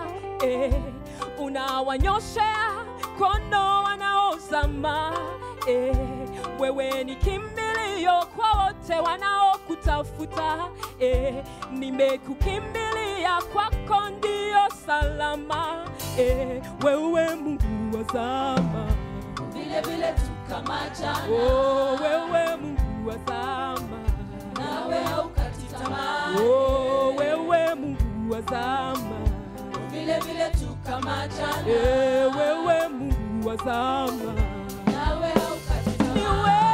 unawanyoshea kono wanaozama, wewe ni kimbilio kwa wote wanaokutafuta, nimekukimbilia kwako ndio salama, wewe Mungu wa zama, vile vile tu kama jana, wewe Mungu wa zama, nawe haukati tamaa, wewe Mungu wa zama, vile vile tu kama jana, wewe Mungu wa zama, nawe haukati tamaa.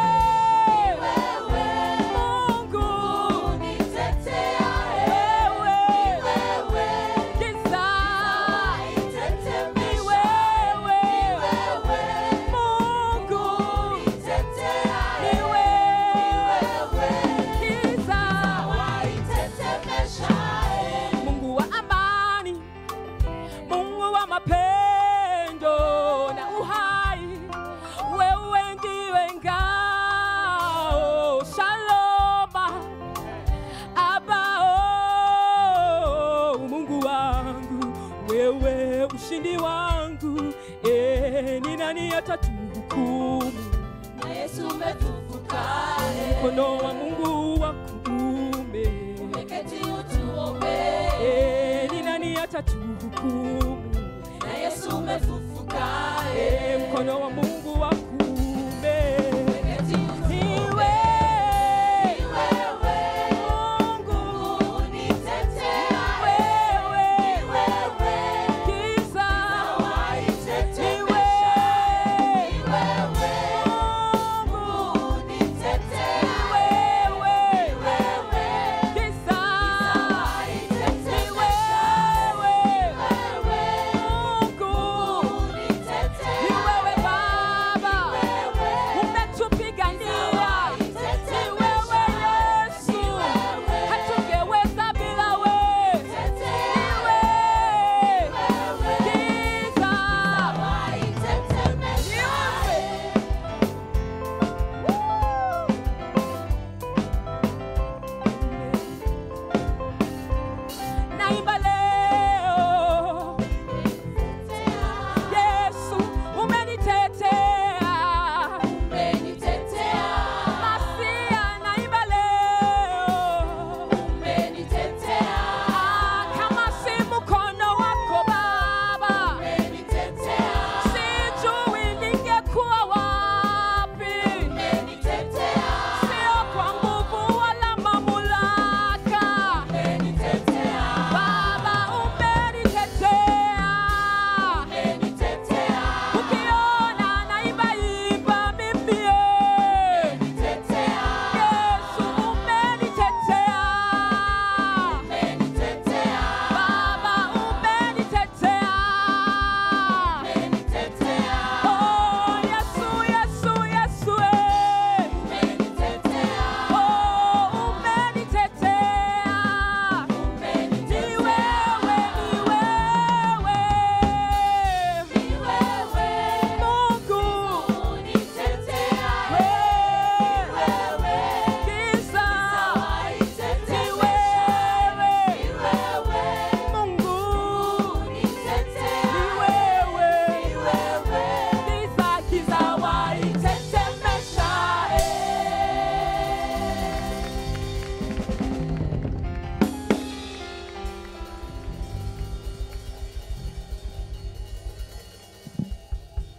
Ushindi wangu, ni nani atatuhukumu? Na Yesu umetufuka, mkono wa Mungu wa kuume, umeketi utuombe, ni nani atatuhukumu? Na Yesu umefufuka, mkono wa Mungu wa kuume, umeketi utuombe. Baba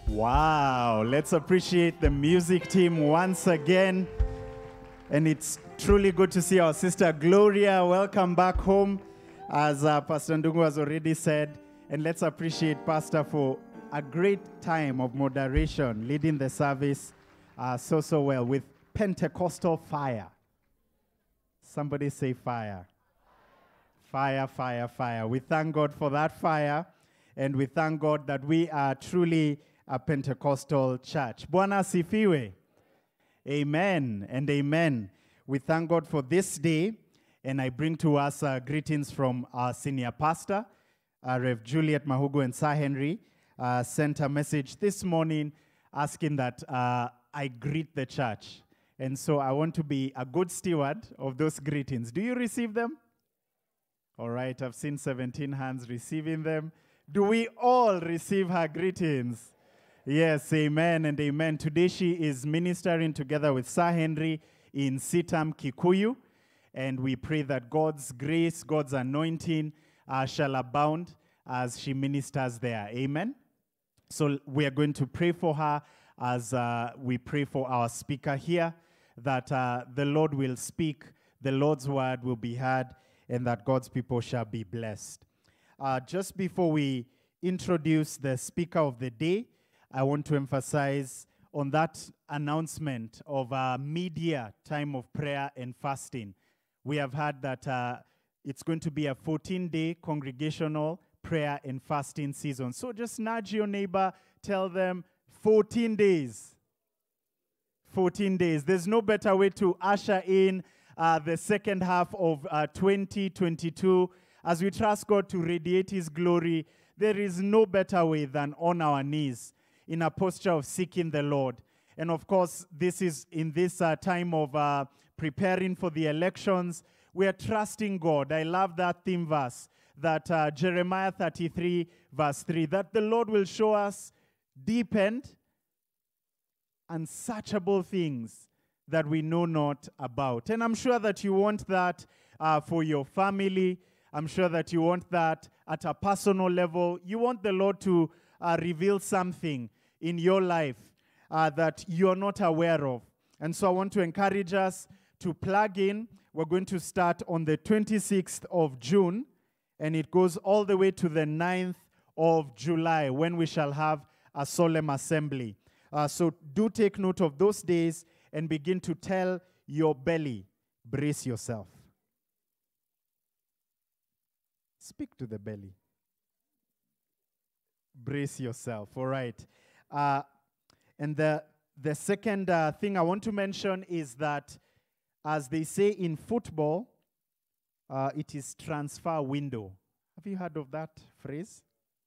Wow, let's appreciate the music team once again. And it's truly good to see our sister Gloria. Welcome back home, as Pastor Ndungu has already said. And let's appreciate Pastor for a great time of moderation, leading the service so well with Pentecostal fire. Somebody say fire. Fire, fire, fire. We thank God for that fire. And we thank God that we are truly a Pentecostal church. Bwana sifiwe. Amen and amen. We thank God for this day. And I bring to us greetings from our senior pastor, Rev. Juliet Mahugo and Sir Henry. Sent a message this morning asking that I greet the church. And so I want to be a good steward of those greetings. Do you receive them? All right, I've seen 17 hands receiving them. Do we all receive her greetings? Yes, amen and amen. Today she is ministering together with Sir Henry in CITAM, Kikuyu. And we pray that God's grace, God's anointing shall abound as she ministers there. Amen. So we are going to pray for her as we pray for our speaker here, that the Lord will speak, the Lord's word will be heard, and that God's people shall be blessed. Just before we introduce the speaker of the day, I want to emphasize on that announcement of our mid-year time of prayer and fasting. We have heard that it's going to be a 14-day congregational prayer and fasting season. So just nudge your neighbor, tell them 14 days. 14 days. There's no better way to usher in the second half of 2022. As we trust God to radiate His glory, there is no better way than on our knees in a posture of seeking the Lord. And of course, this is in this time of preparing for the elections. We are trusting God. I love that theme verse, that Jeremiah 33 verse 3, that the Lord will show us deep and unsearchable things that we know not about. And I'm sure that you want that for your family. I'm sure that you want that at a personal level. You want the Lord to reveal something in your life that you're not aware of. And so I want to encourage us to plug in. We're going to start on the 26th of June, and it goes all the way to the 9th of July, when we shall have a solemn assembly. So do take note of those days and begin to tell your belly, brace yourself. Speak to the belly. Brace yourself, all right. And the second thing I want to mention is that, as they say in football, it is transfer window. Have you heard of that phrase?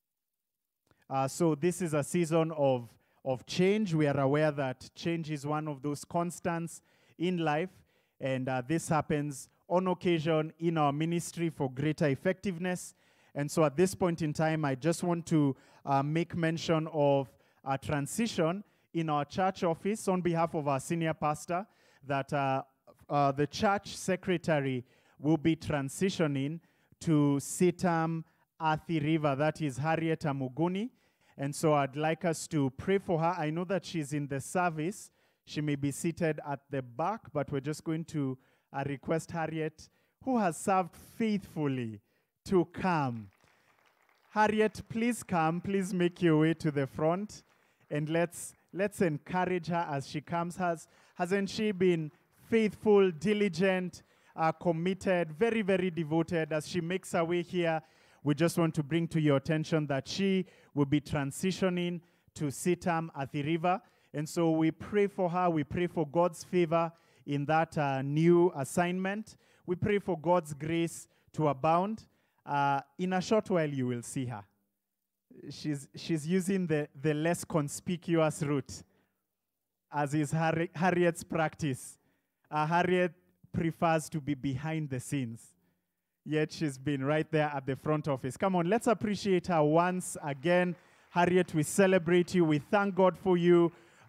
So this is a season of change. We are aware that change is one of those constants in life, and this happens on occasion in our ministry for greater effectiveness. And so at this point in time, I just want to make mention of a transition in our church office on behalf of our senior pastor, that the church secretary will be transitioning to CITAM Athi River, that is Harriet Amuguni. And so I'd like us to pray for her. I know that she's in the service. She may be seated at the back, but we're just going to request Harriet, who has served faithfully, to come. Harriet, please come. Please make your way to the front. And let's encourage her as she comes. Hasn't she been faithful, diligent, committed, very, very devoted? As she makes her way here, we just want to bring to your attention that she will be transitioning to CITAM Athi River. And so we pray for her. We pray for God's favor in that new assignment. We pray for God's grace to abound. In a short while, you will see her. She's using the less conspicuous route, as is Harriet's practice. Harriet prefers to be behind the scenes, yet she's been right there at the front office. Come on, let's appreciate her once again. Harriet, we celebrate you. We thank God for you.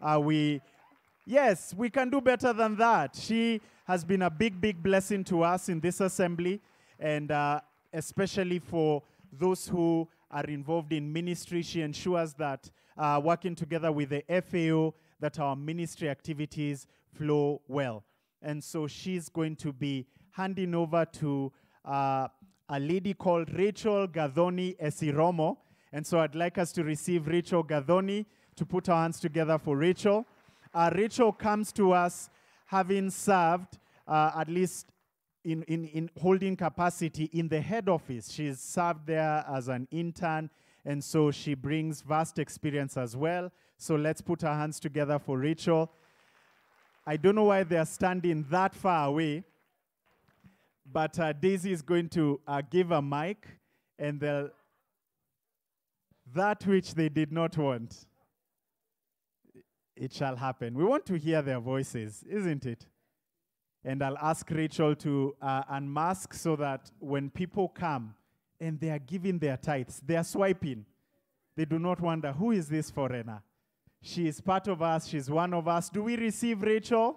Yes, we can do better than that. She has been a big, big blessing to us in this assembly, and especially for those who are involved in ministry. She ensures that working together with the FAO, that our ministry activities flow well. And so she's going to be handing over to a lady called Rachel Gadhoni Esiromo. And so I'd like us to receive Rachel Gadhoni, to put our hands together for Rachel. Rachel comes to us having served, at least in holding capacity in the head office. She's served there as an intern, and so she brings vast experience as well. So let's put our hands together for Rachel. I don't know why they're standing that far away, but Daisy is going to give a mic, and that which they did not want, it shall happen. We want to hear their voices, isn't it? And I'll ask Rachel to unmask so that when people come and they are giving their tithes, they are swiping. They do not wonder, who is this foreigner? She is part of us. She's one of us. Do we receive Rachel?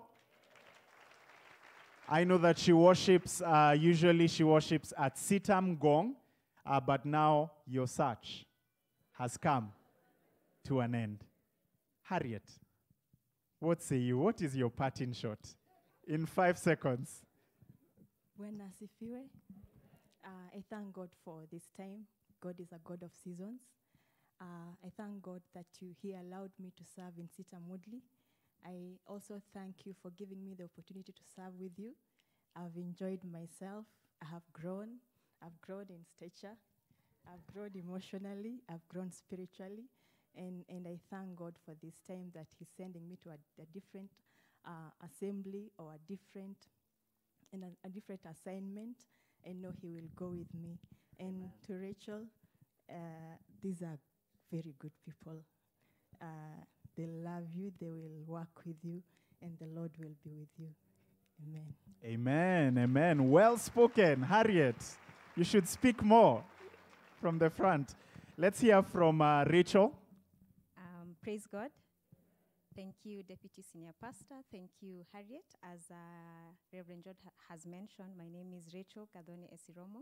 I know that she worships, usually she worships at CITAM Gong, but now your search has come to an end. Harriet, what say you? What is your parting shot? In 5 seconds. Bwana asifiwe. I thank God for this time. God is a God of seasons. I thank God that He allowed me to serve in CITAM Woodley. I also thank you for giving me the opportunity to serve with you. I've enjoyed myself. I have grown. I've grown in stature. I've grown emotionally. I've grown spiritually. And I thank God for this time that He's sending me to a different assembly or a different assignment. I know He will go with me. And to Rachel, these are very good people. They love you. They will work with you. And the Lord will be with you. Amen. Amen. Amen. Well spoken, Harriet. You should speak more from the front. Let's hear from Rachel. Praise God. Thank you, Deputy Senior Pastor. Thank you, Harriet. As Reverend George has mentioned, my name is Rachel Gadhoni Esiromo.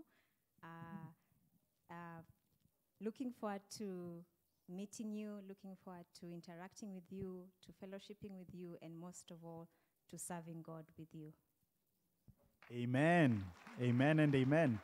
Looking forward to meeting you, looking forward to interacting with you, to fellowshipping with you, and most of all, to serving God with you. Amen. Amen and amen.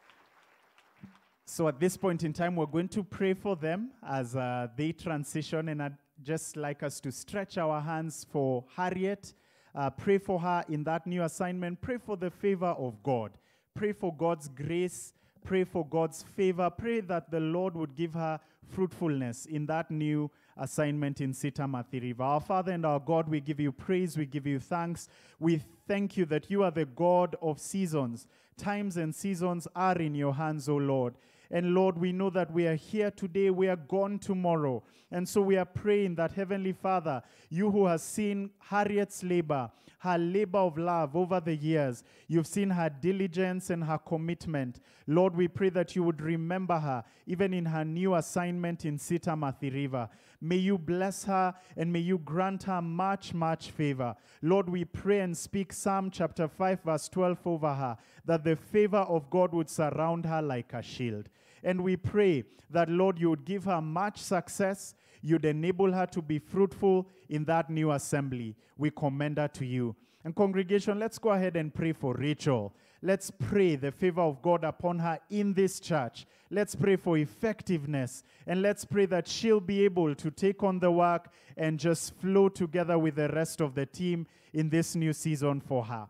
So at this point in time, we're going to pray for them as they transition, and I'd just like us to stretch our hands for Harriet. Pray for her in that new assignment. Pray for the favor of God. Pray for God's grace. Pray for God's favor. Pray that the Lord would give her fruitfulness in that new assignment in CITAM at the river. Our Father and our God, we give you praise. We give you thanks. We thank you that you are the God of seasons. Times and seasons are in your hands, O Lord. And Lord, we know that we are here today, we are gone tomorrow. And so we are praying that, Heavenly Father, you who has seen Harriet's labor, her labor of love over the years, you've seen her diligence and her commitment. Lord, we pray that you would remember her, even in her new assignment in CITAM at the river. May you bless her and may you grant her much, much favor. Lord, we pray and speak Psalm chapter 5, verse 12 over her, that the favor of God would surround her like a shield. And we pray that, Lord, you would give her much success. You'd enable her to be fruitful in that new assembly. We commend her to you. And congregation, let's go ahead and pray for Rachel. Let's pray the favor of God upon her in this church. Let's pray for effectiveness. And let's pray that she'll be able to take on the work and just flow together with the rest of the team in this new season for her.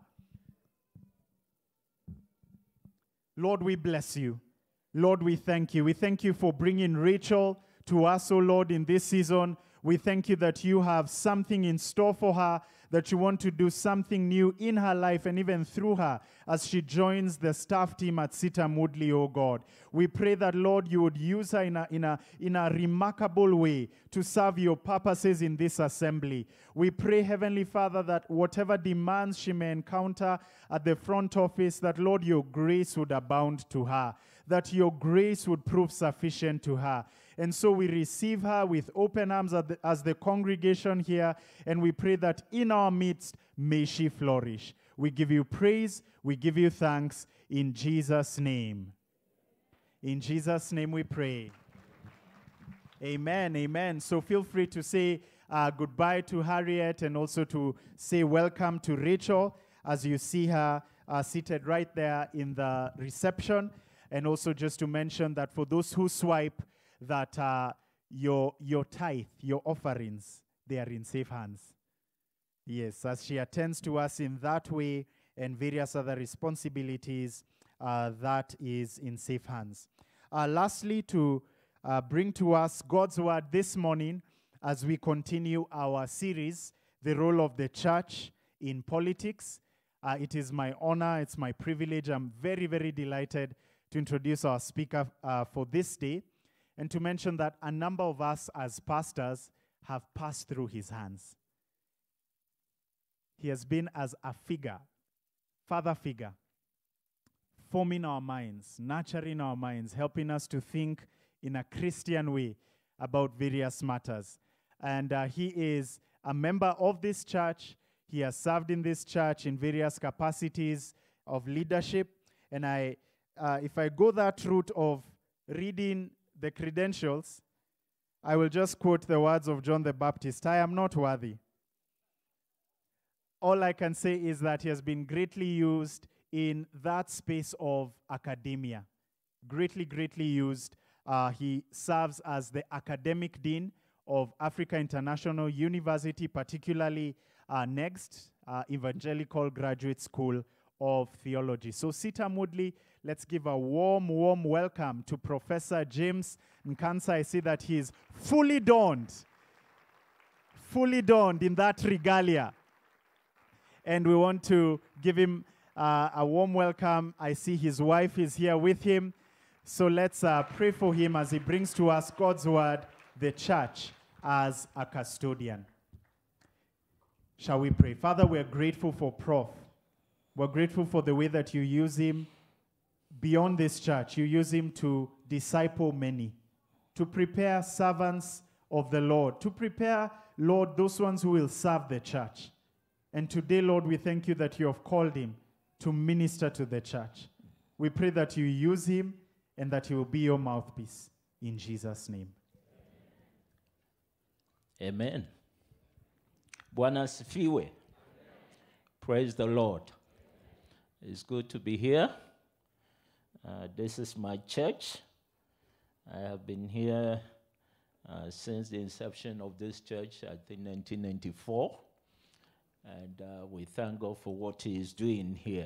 Lord, we bless you. Lord, we thank you. We thank you for bringing Rachel to us, O Lord, in this season. We thank you that you have something in store for her, that you want to do something new in her life and even through her as she joins the staff team at CITAM Woodley, O God. We pray that, Lord, you would use her in a remarkable way to serve your purposes in this assembly. We pray, Heavenly Father, that whatever demands she may encounter at the front office, that, Lord, your grace would abound to her, that your grace would prove sufficient to her. And so we receive her with open arms as the congregation here, and we pray that in our midst, may she flourish. We give you praise, we give you thanks, in Jesus' name. In Jesus' name we pray. Amen, amen. So feel free to say goodbye to Harriet and also to say welcome to Rachel as you see her seated right there in the reception. And also just to mention that for those who swipe, that your tithe, your offerings, they are in safe hands. Yes, as she attends to us in that way and various other responsibilities, that is in safe hands. Lastly, to bring to us God's word this morning as we continue our series, The Role of the Church in Politics. It is my honor, it's my privilege. I'm very, very delighted to introduce our speaker for this day and to mention that a number of us as pastors have passed through his hands. He has been as a figure, father figure, forming our minds, nurturing our minds, helping us to think in a Christian way about various matters. And he is a member of this church. He has served in this church in various capacities of leadership. And if I go that route of reading the credentials, I will just quote the words of John the Baptist: I am not worthy. All I can say is that he has been greatly used in that space of academia. Greatly, greatly used. He serves as the academic dean of Africa International University, particularly NEXT, Evangelical Graduate School of Theology. So CITAM Woodley, let's give a warm, warm welcome to Professor James Nkansa. I see that he is fully donned in that regalia. And we want to give him a warm welcome. I see his wife is here with him. So let's pray for him as he brings to us God's word, the church as a custodian. Shall we pray? Father, we are grateful for Prof. We're grateful for the way that you use him beyond this church. You use him to disciple many, to prepare servants of the Lord, to prepare, Lord, those ones who will serve the church. And today, Lord, we thank you that you have called him to minister to the church. We pray that you use him and that he will be your mouthpiece. In Jesus' name. Amen. Bwana asifiwe. Praise the Lord. It's good to be here. This is my church. I have been here since the inception of this church, I think 1994. And we thank God for what he is doing here.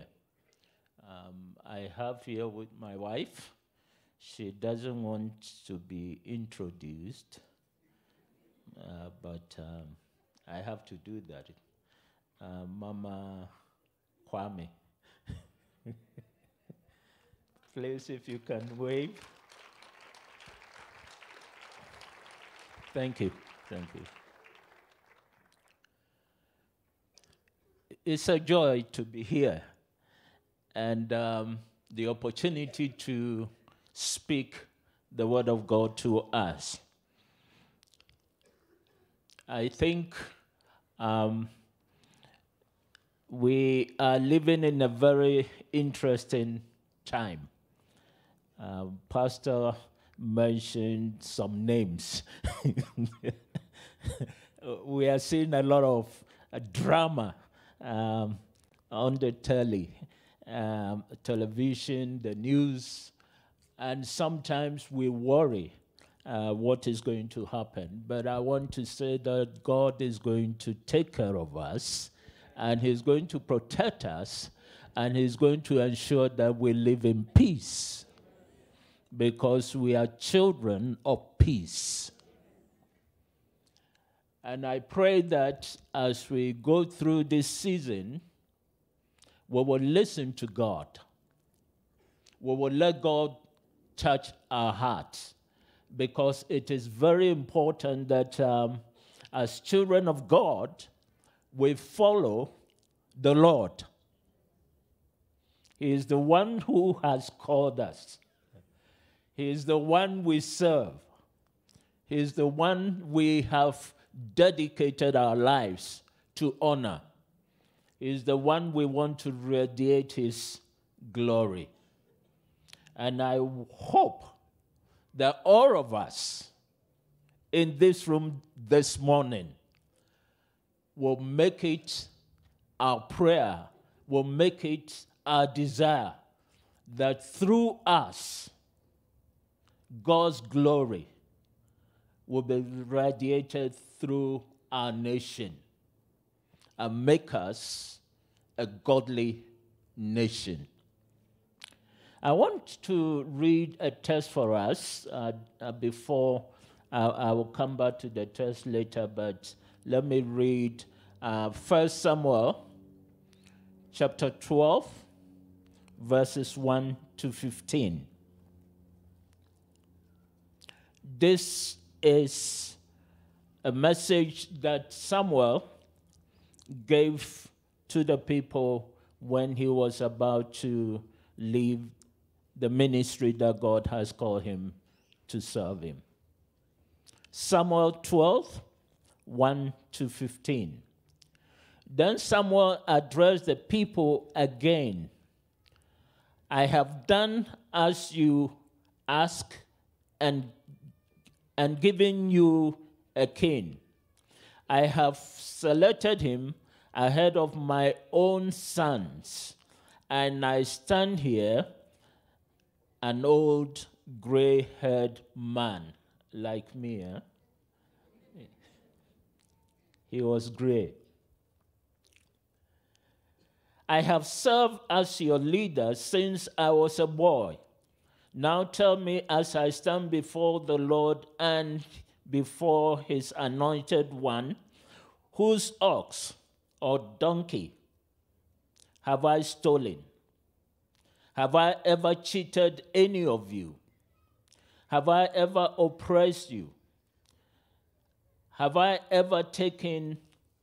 I have here with my wife. She doesn't want to be introduced, but I have to do that. Mama Kwame. Please, if you can wave. Thank you. Thank you. It's a joy to be here and the opportunity to speak the word of God to us. I think we are living in a very interesting time. Pastor mentioned some names. We are seeing a lot of drama on the television, the news, and sometimes we worry what is going to happen. But I want to say that God is going to take care of us, and he's going to protect us, and he's going to ensure that we live in peace, because we are children of peace. And I pray that as we go through this season, we will listen to God. We will let God touch our hearts, because it is very important that as children of God, we follow the Lord. He is the one who has called us. He is the one we serve. He is the one we have dedicated our lives to honor. He is the one we want to radiate his glory. And I hope that all of us, in this room this morning will make it our prayer, will make it our desire that through us, God's glory will be radiated through our nation and make us a godly nation. I want to read a text for us before I will come back to the text later, but let me read 1 Samuel chapter 12, verses 1 to 15. This is a message that Samuel gave to the people when he was about to leave the ministry that God has called him to serve him. Samuel 12, 1 to 15. Then Samuel addressed the people again. I have done as you ask and given you a king. I have selected him ahead of my own sons, and I stand here, an old gray-haired man like me. He was gray. I have served as your leader since I was a boy. Now tell me, as I stand before the Lord and before his anointed one, whose ox or donkey have I stolen? Have I ever cheated any of you? Have I ever oppressed you? Have I ever taken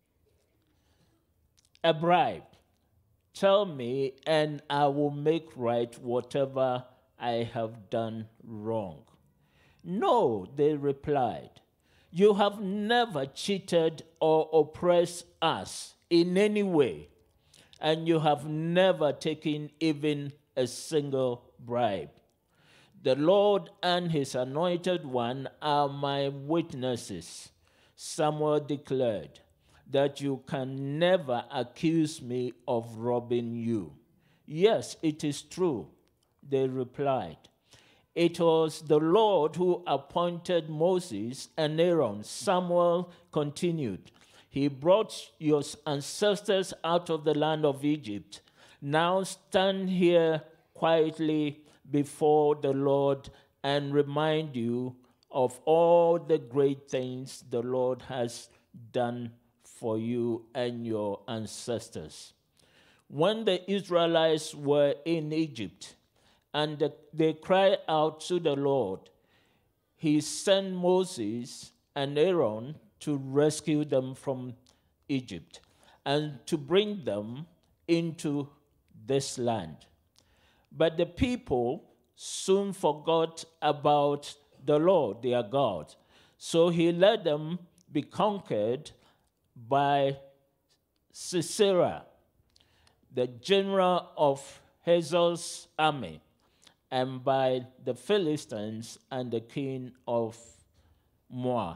a bribe? Tell me, and I will make right whatever I have done wrong. No, they replied. You have never cheated or oppressed us in any way, and you have never taken even a single bribe. The Lord and his anointed one are my witnesses, Samuel declared, that you can never accuse me of robbing you. Yes, it is true, they replied. It was the Lord who appointed Moses and Aaron. Samuel continued, he brought your ancestors out of the land of Egypt. Now stand here quietly before the Lord and remind you of all the great things the Lord has done for you and your ancestors. When the Israelites were in Egypt and they cried out to the Lord, he sent Moses and Aaron to rescue them from Egypt and to bring them into this land. But the people soon forgot about the Lord, their God. So he let them be conquered by Sisera, the general of Hazael's army, and by the Philistines and the king of Moab.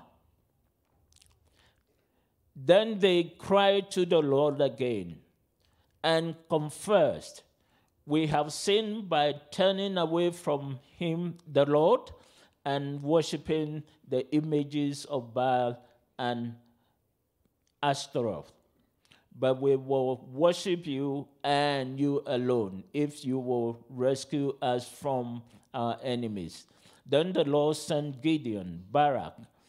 Then they cried to the Lord again and confessed, we have sinned by turning away from him, the Lord, and worshiping the images of Baal and Ashtaroth. But we will worship you and you alone, if you will rescue us from our enemies. Then the Lord sent Gideon, Barak,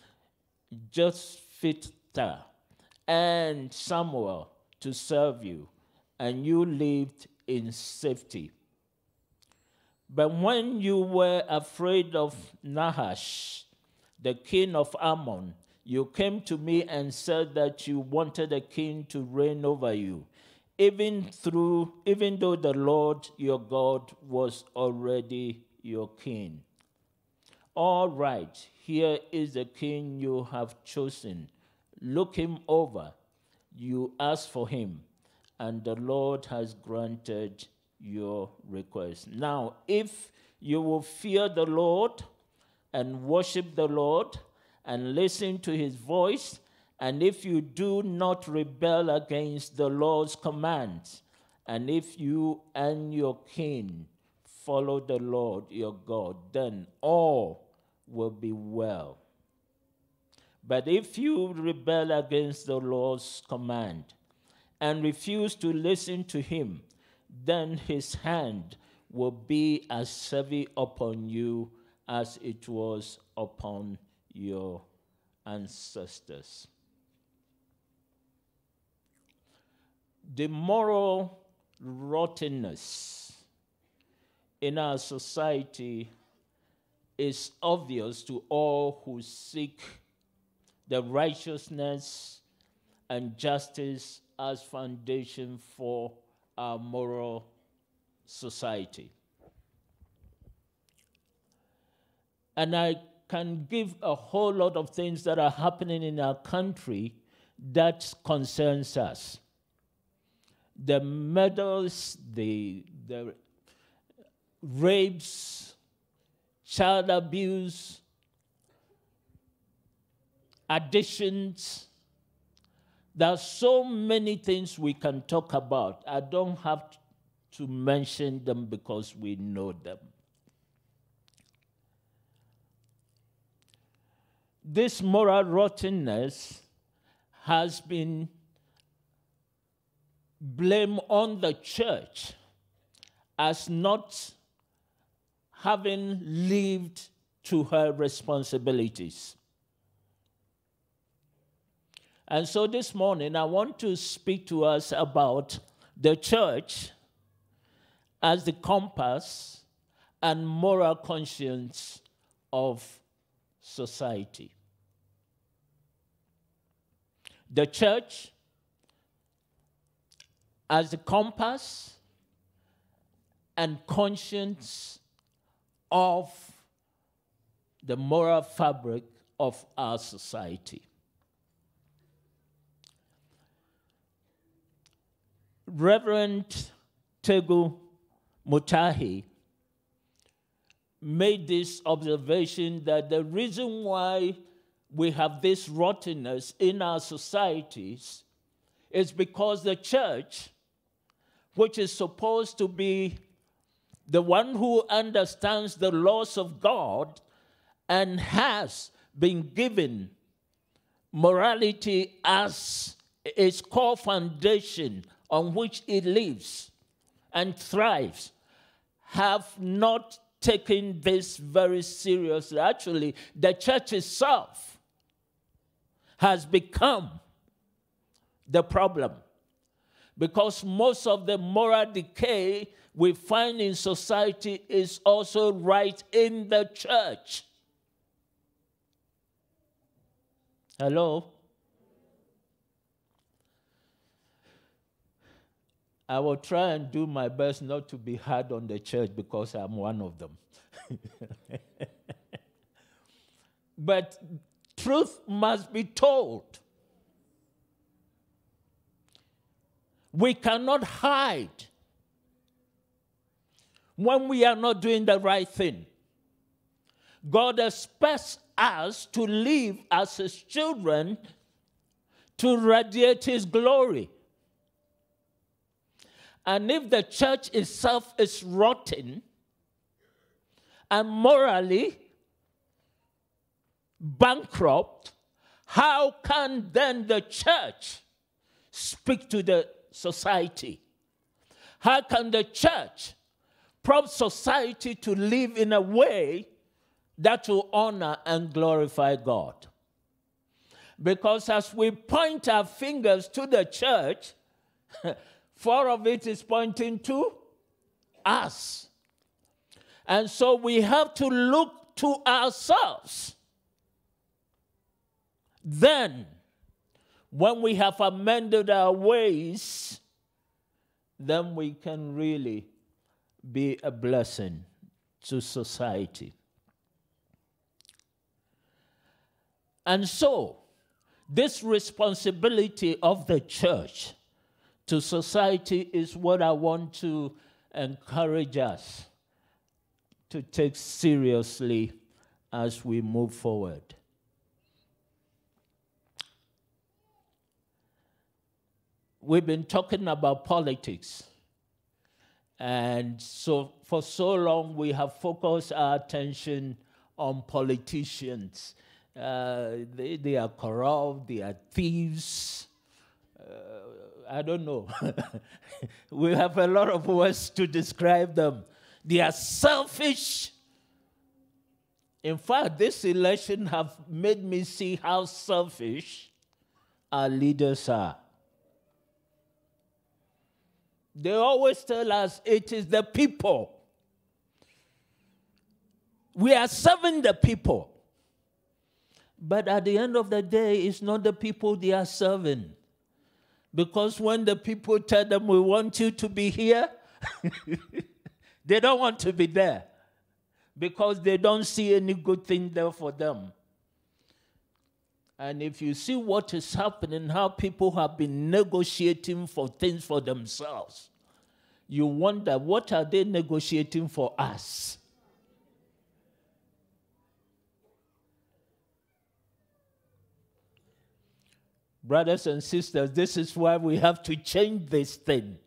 Jephthah, and Samuel to serve you, and you lived in safety. But when you were afraid of Nahash, the king of Ammon, you came to me and said that you wanted a king to reign over you, even though the Lord your God was already your king. All right, here is the king you have chosen. Look him over. You asked for him, and the Lord has granted your request. Now, if you will fear the Lord and worship the Lord and listen to his voice, and if you do not rebel against the Lord's commands, and if you and your kin follow the Lord your God, then all will be well. But if you rebel against the Lord's command and refuse to listen to him, then his hand will be as heavy upon you as it was upon your ancestors. The moral rottenness in our society is obvious to all who seek the righteousness and justice as foundation for our moral society. And I can give a whole lot of things that are happening in our country that concerns us. The murders, the rapes, child abuse, addictions. There are so many things we can talk about. I don't have to mention them because we know them. This moral rottenness has been blamed on the church as not having lived to her responsibilities. And so this morning, I want to speak to us about the church as the compass and moral conscience of society. The church as the compass and conscience of the moral fabric of our society. Reverend Tegu Mutahi made this observation that the reason why we have this rottenness in our societies is because the church, which is supposed to be the one who understands the laws of God and has been given morality as its core foundation on which it lives and thrives, have not taken this very seriously. Actually, the church itself has become the problem, because most of the moral decay we find in society is also right in the church. Hello? I will try and do my best not to be hard on the church because I'm one of them. But truth must be told. We cannot hide when we are not doing the right thing. God expects us to live as his children to radiate his glory. And if the church itself is rotten and morally bankrupt, how can then the church speak to the society? How can the church prompt society to live in a way that will honor and glorify God? Because as we point our fingers to the church, 4 of it is pointing to us. And so we have to look to ourselves. Then, when we have amended our ways, then we can really be a blessing to society. And so, this responsibility of the church to society is what I want to encourage us to take seriously as we move forward. we've been talking about politics. And so for so long, we have focused our attention on politicians. They are corrupt, they are thieves. I don't know. We have a lot of words to describe them. They are selfish. In fact, this election have made me see how selfish our leaders are. They always tell us it is the people. We are serving the people. But at the end of the day, it's not the people they are serving. Because when the people tell them, we want you to be here, they don't want to be there. Because they don't see any good thing there for them. And if you see what is happening, how people have been negotiating for things for themselves, you wonder, what are they negotiating for us? Brothers and sisters, this is why we have to change this thing.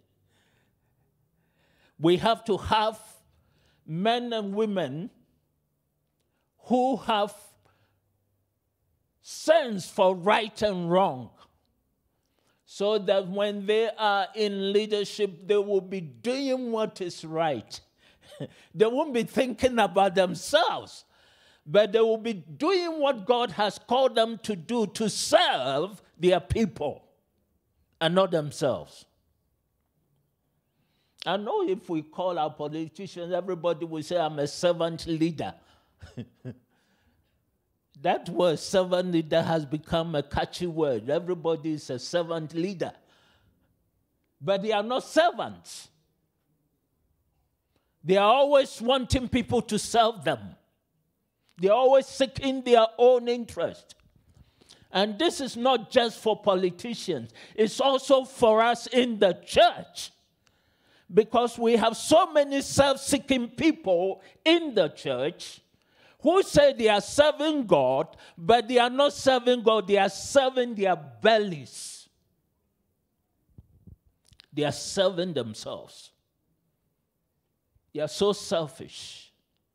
We have to have men and women who have sense for right and wrong, so that when they are in leadership, they will be doing what is right. They won't be thinking about themselves, but they will be doing what God has called them to do, to serve their people and not themselves. I know if we call our politicians, everybody will say, I'm a servant leader. That word, servant leader, has become a catchy word. Everybody is a servant leader. But they are not servants. They are always wanting people to serve them. They are always seeking their own interest. And this is not just for politicians. It's also for us in the church. Because we have so many self-seeking people in the church who say they are serving God, but they are not serving God, they are serving their bellies. They are serving themselves. They are so selfish.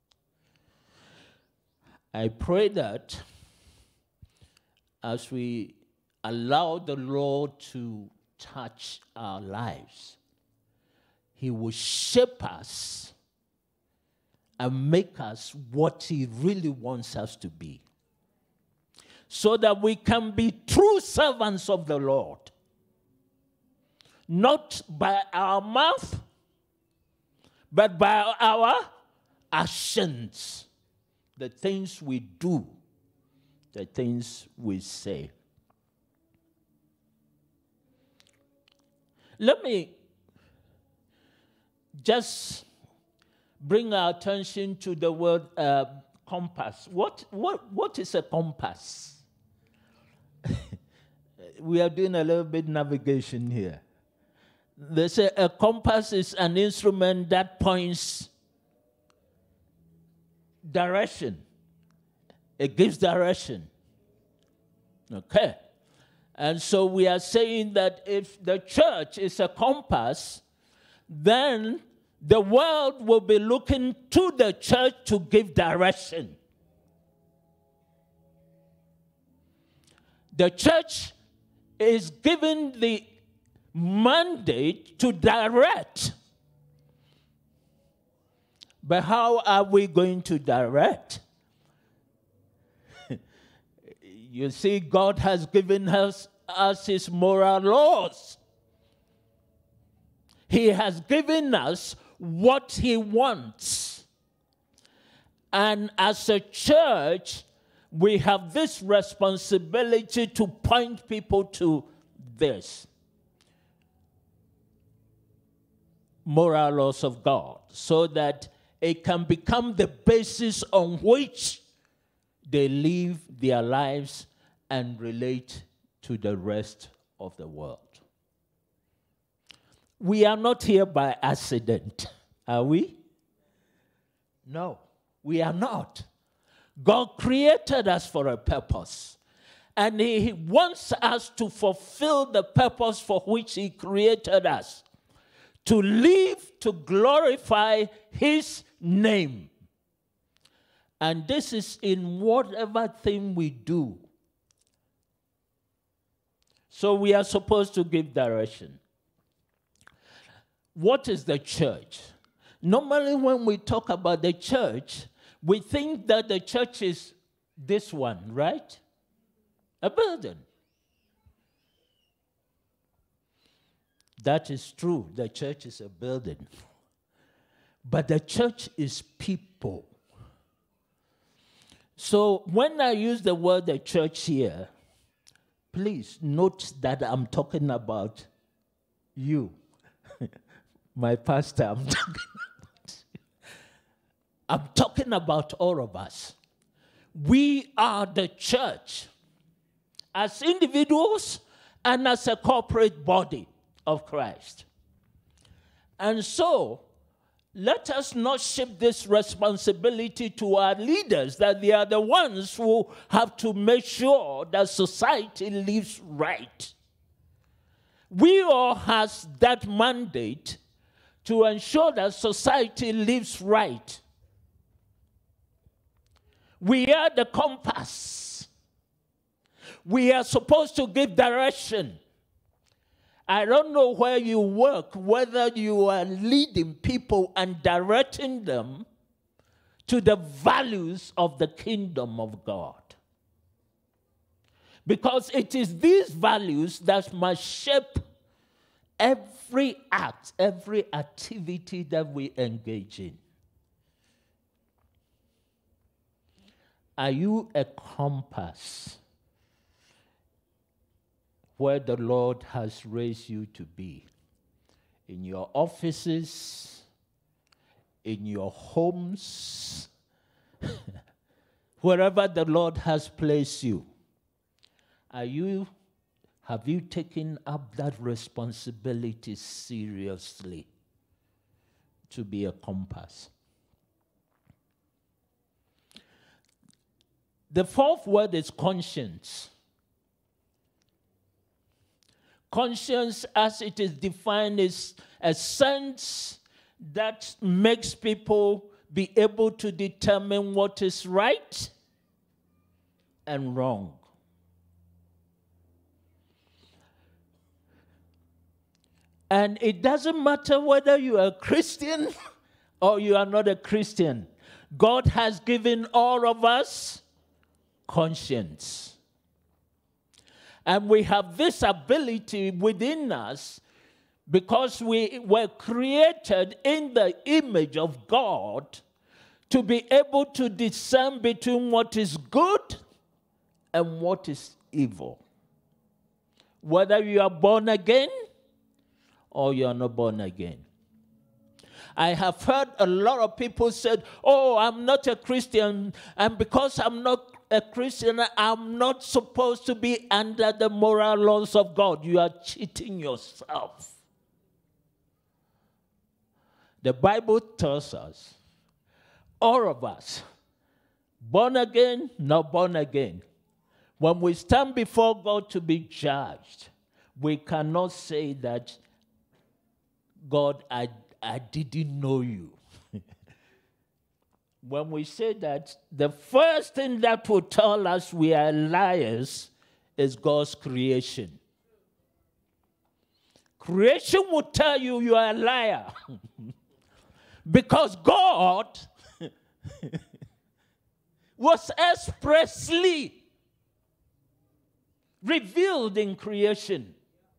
I pray that as we allow the Lord to touch our lives, He will shape us and make us what He really wants us to be, so that we can be true servants of the Lord, not by our mouth, but by our actions, the things we do, the things we say. Let me just bring our attention to the word compass. What is a compass? We are doing a little bit navigation here. They say a compass is an instrument that points direction. It gives direction. Okay. And so we are saying that if the church is a compass, then the world will be looking to the church to give direction. The church is given the mandate to direct. But how are we going to direct? You see, God has given us His moral laws. He has given us what He wants. And as a church, we have this responsibility to point people to this. Moral laws of God, so that it can become the basis on which they live their lives and relate to the rest of the world. We are not here by accident, are we? No, we are not. God created us for a purpose. And he wants us to fulfill the purpose for which he created us. To live to glorify his name. And this is in whatever thing we do. So we are supposed to give direction. What is the church? Normally when we talk about the church, we think that the church is this one, right? A building. That is true. The church is a building. But the church is people. So when I use the word the church here, please note that I'm talking about you. My pastor, I'm talking about all of us. We are the church as individuals and as a corporate body of Christ. And so, let us not shift this responsibility to our leaders, that they are the ones who have to make sure that society lives right. We all has that mandate to ensure that society lives right. We are the compass. We are supposed to give direction. I don't know where you work, whether you are leading people and directing them to the values of the kingdom of God. Because it is these values that must shape every act, every activity that we engage in. Are you a compass where the Lord has raised you to be? In your offices, in your homes, wherever the Lord has placed you. Have you taken up that responsibility seriously to be a compass? The fourth word is conscience. Conscience, as it is defined, is a sense that makes people be able to determine what is right and wrong. And it doesn't matter whether you are a Christian or you are not a Christian. God has given all of us conscience. And we have this ability within us because we were created in the image of God to be able to discern between what is good and what is evil. Whether you are born again or you are not born again. I have heard a lot of people said, oh, I'm not a Christian, and because I'm not a Christian, I'm not supposed to be under the moral laws of God. You are cheating yourself. The Bible tells us, all of us, born again, not born again, when we stand before God to be judged, we cannot say that, God, I didn't know you. When we say that, the first thing that will tell us we are liars is God's creation. Creation will tell you you are a liar. Because God was expressly revealed in creation.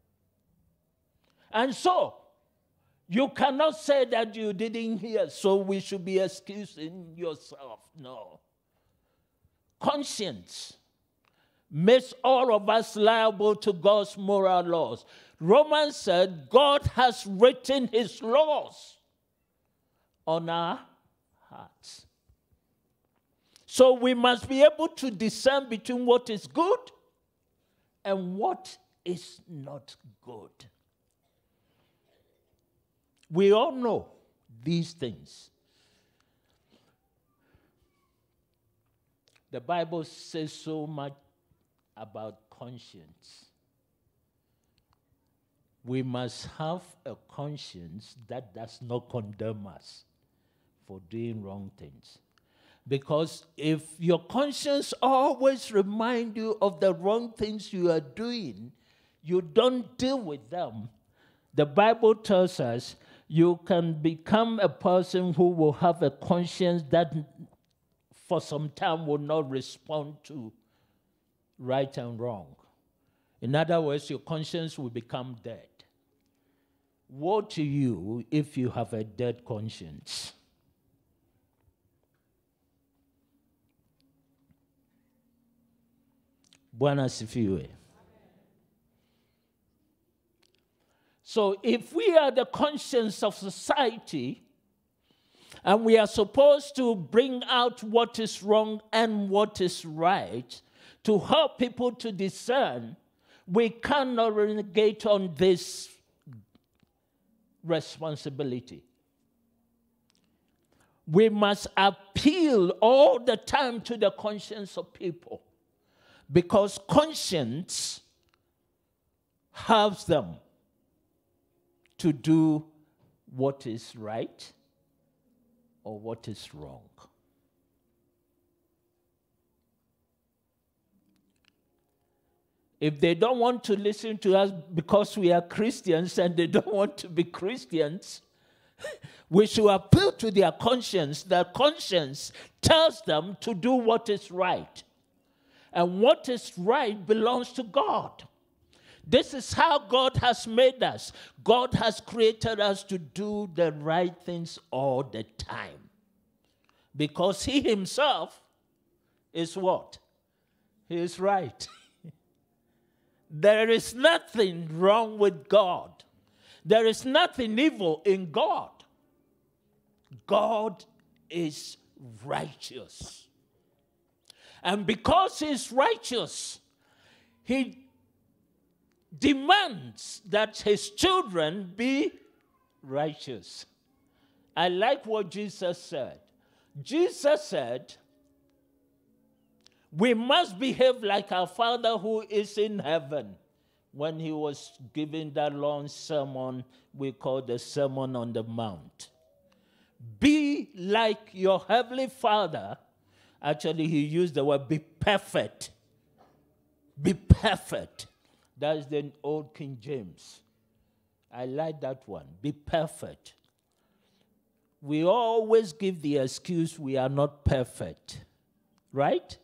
And so, you cannot say that you didn't hear, so we should be excusing yourself. No. Conscience makes all of us liable to God's moral laws. Romans said God has written his laws on our hearts. So we must be able to discern between what is good and what is not good. We all know these things. The Bible says so much about conscience. We must have a conscience that does not condemn us for doing wrong things. Because if your conscience always reminds you of the wrong things you are doing, you don't deal with them. The Bible tells us you can become a person who will have a conscience that for some time will not respond to right and wrong. In other words, your conscience will become dead. Woe to you if you have a dead conscience. Bwana asifiwe. So if we are the conscience of society, and we are supposed to bring out what is wrong and what is right, to help people to discern, we cannot renegade on this responsibility. We must appeal all the time to the conscience of people, because conscience helps them to do what is right or what is wrong. If they don't want to listen to us because we are Christians and they don't want to be Christians, we should appeal to their conscience. Their conscience tells them to do what is right. And what is right belongs to God. This is how God has made us. God has created us to do the right things all the time. Because He Himself is what? He is right. There is nothing wrong with God. There is nothing evil in God. God is righteous. And because He's righteous, He demands that His children be righteous. I like what Jesus said. Jesus said, we must behave like our Father who is in heaven. When He was giving that long sermon we call the Sermon on the Mount. Be like your heavenly Father. Actually, He used the word be perfect. Be perfect. That's the old King James. I like that one. Be perfect. We always give the excuse we are not perfect. Right?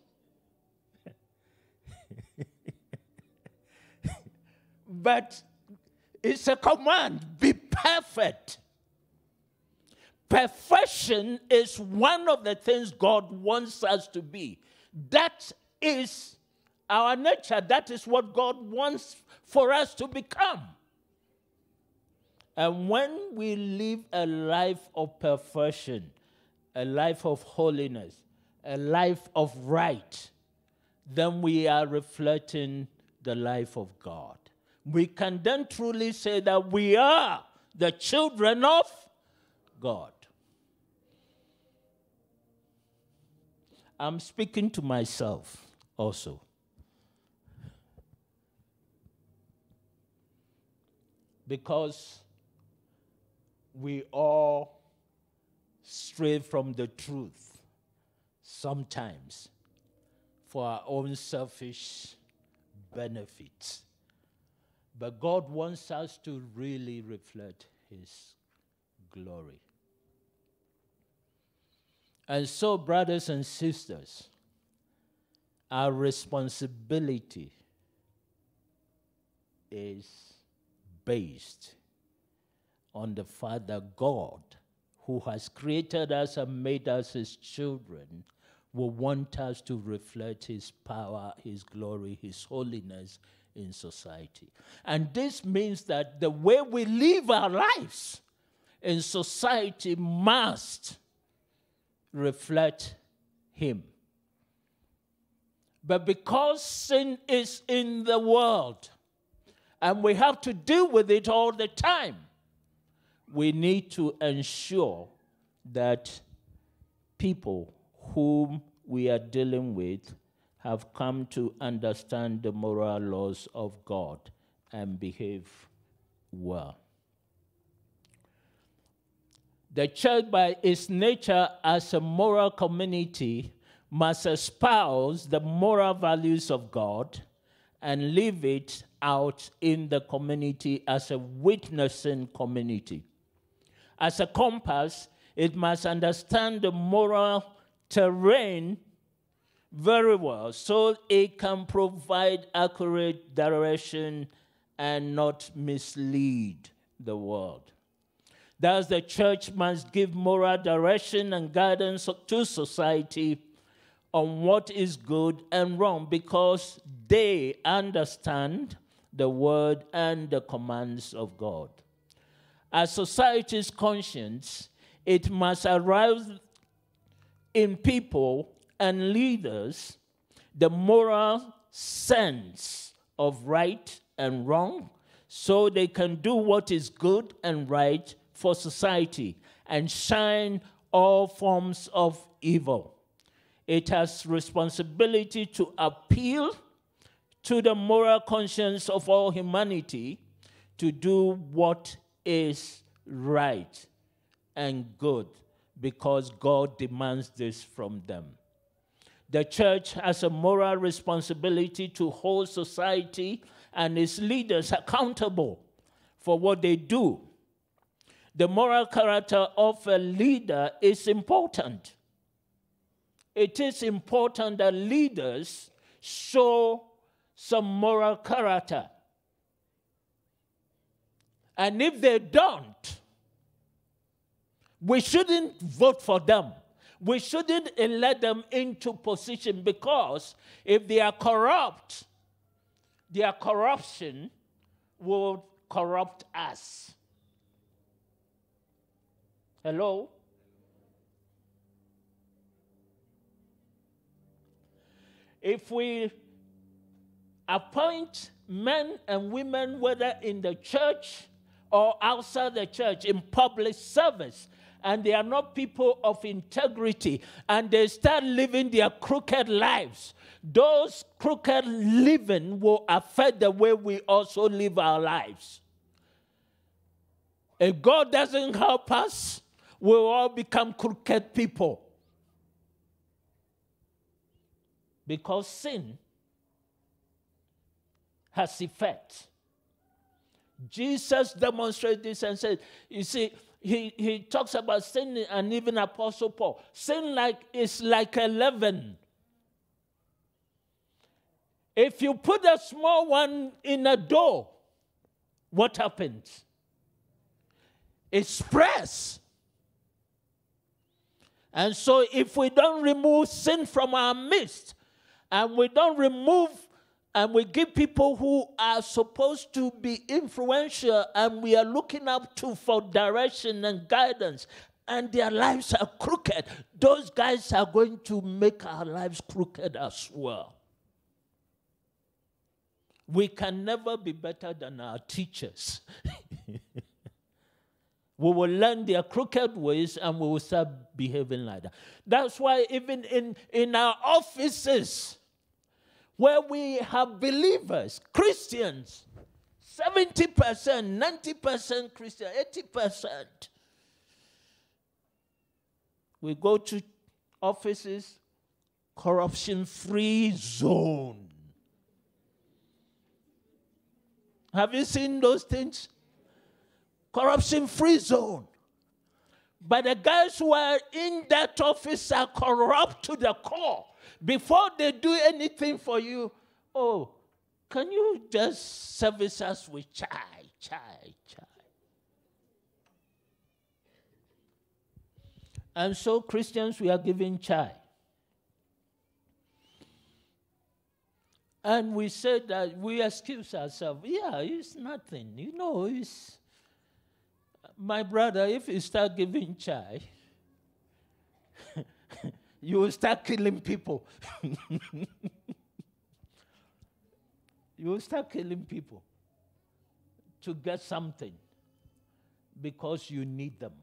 But it's a command. Be perfect. Perfection is one of the things God wants us to be. That is our nature. That is what God wants for us to become. And when we live a life of perfection, a life of holiness, a life of right, then we are reflecting the life of God. We can then truly say that we are the children of God. I'm speaking to myself also. Because we all stray from the truth sometimes for our own selfish benefits. But God wants us to really reflect His glory. And so, brothers and sisters, our responsibility is based on the Father God, who has created us and made us His children, will want us to reflect His power, His glory, His holiness in society. And this means that the way we live our lives in society must reflect Him. But because sin is in the world, and we have to deal with it all the time, we need to ensure that people whom we are dealing with have come to understand the moral laws of God and behave well. The church, by its nature as a moral community, must espouse the moral values of God and live it out in the community as a witnessing community. As a compass, it must understand the moral terrain very well so it can provide accurate direction and not mislead the world. Thus, the church must give moral direction and guidance to society on what is good and wrong because they understand the word and the commands of God. As society's conscience, it must arouse in people and leaders the moral sense of right and wrong so they can do what is good and right for society and shine all forms of evil. It has responsibility to appeal to the moral conscience of all humanity to do what is right and good because God demands this from them. The church has a moral responsibility to hold society and its leaders accountable for what they do. The moral character of a leader is important. It is important that leaders show some moral character. And if they don't, we shouldn't vote for them. We shouldn't elect them into position because if they are corrupt, their corruption will corrupt us. Hello? If we appoint men and women, whether in the church or outside the church, in public service, and they are not people of integrity, and they start living their crooked lives, those crooked living will affect the way we also live our lives. If God doesn't help us, we'll all become crooked people. Because sin has effect. Jesus demonstrated this and said, you see, he talks about sin, and even Apostle Paul. Sin is like a leaven. If you put a small one in a dough, what happens? It spreads. And so if we don't remove sin from our midst, and we don't remove, and we give people who are supposed to be influential and we are looking up to for direction and guidance, and their lives are crooked, those guys are going to make our lives crooked as well. We can never be better than our teachers. We will learn their crooked ways and we will start behaving like that. That's why even in our offices, where we have believers, Christians, 70%, 90% Christian, 80%. We go to offices, corruption-free zone. Have you seen those things? Corruption-free zone. But the guys who are in that office are corrupt to the core. Before they do anything for you, oh, can you just service us with chai? And so Christians, we are giving chai. And we said that we excuse ourselves. Yeah, it's nothing. You know, it's... My brother, if you start giving chai, you will start killing people. You will start killing people to get something because you need them.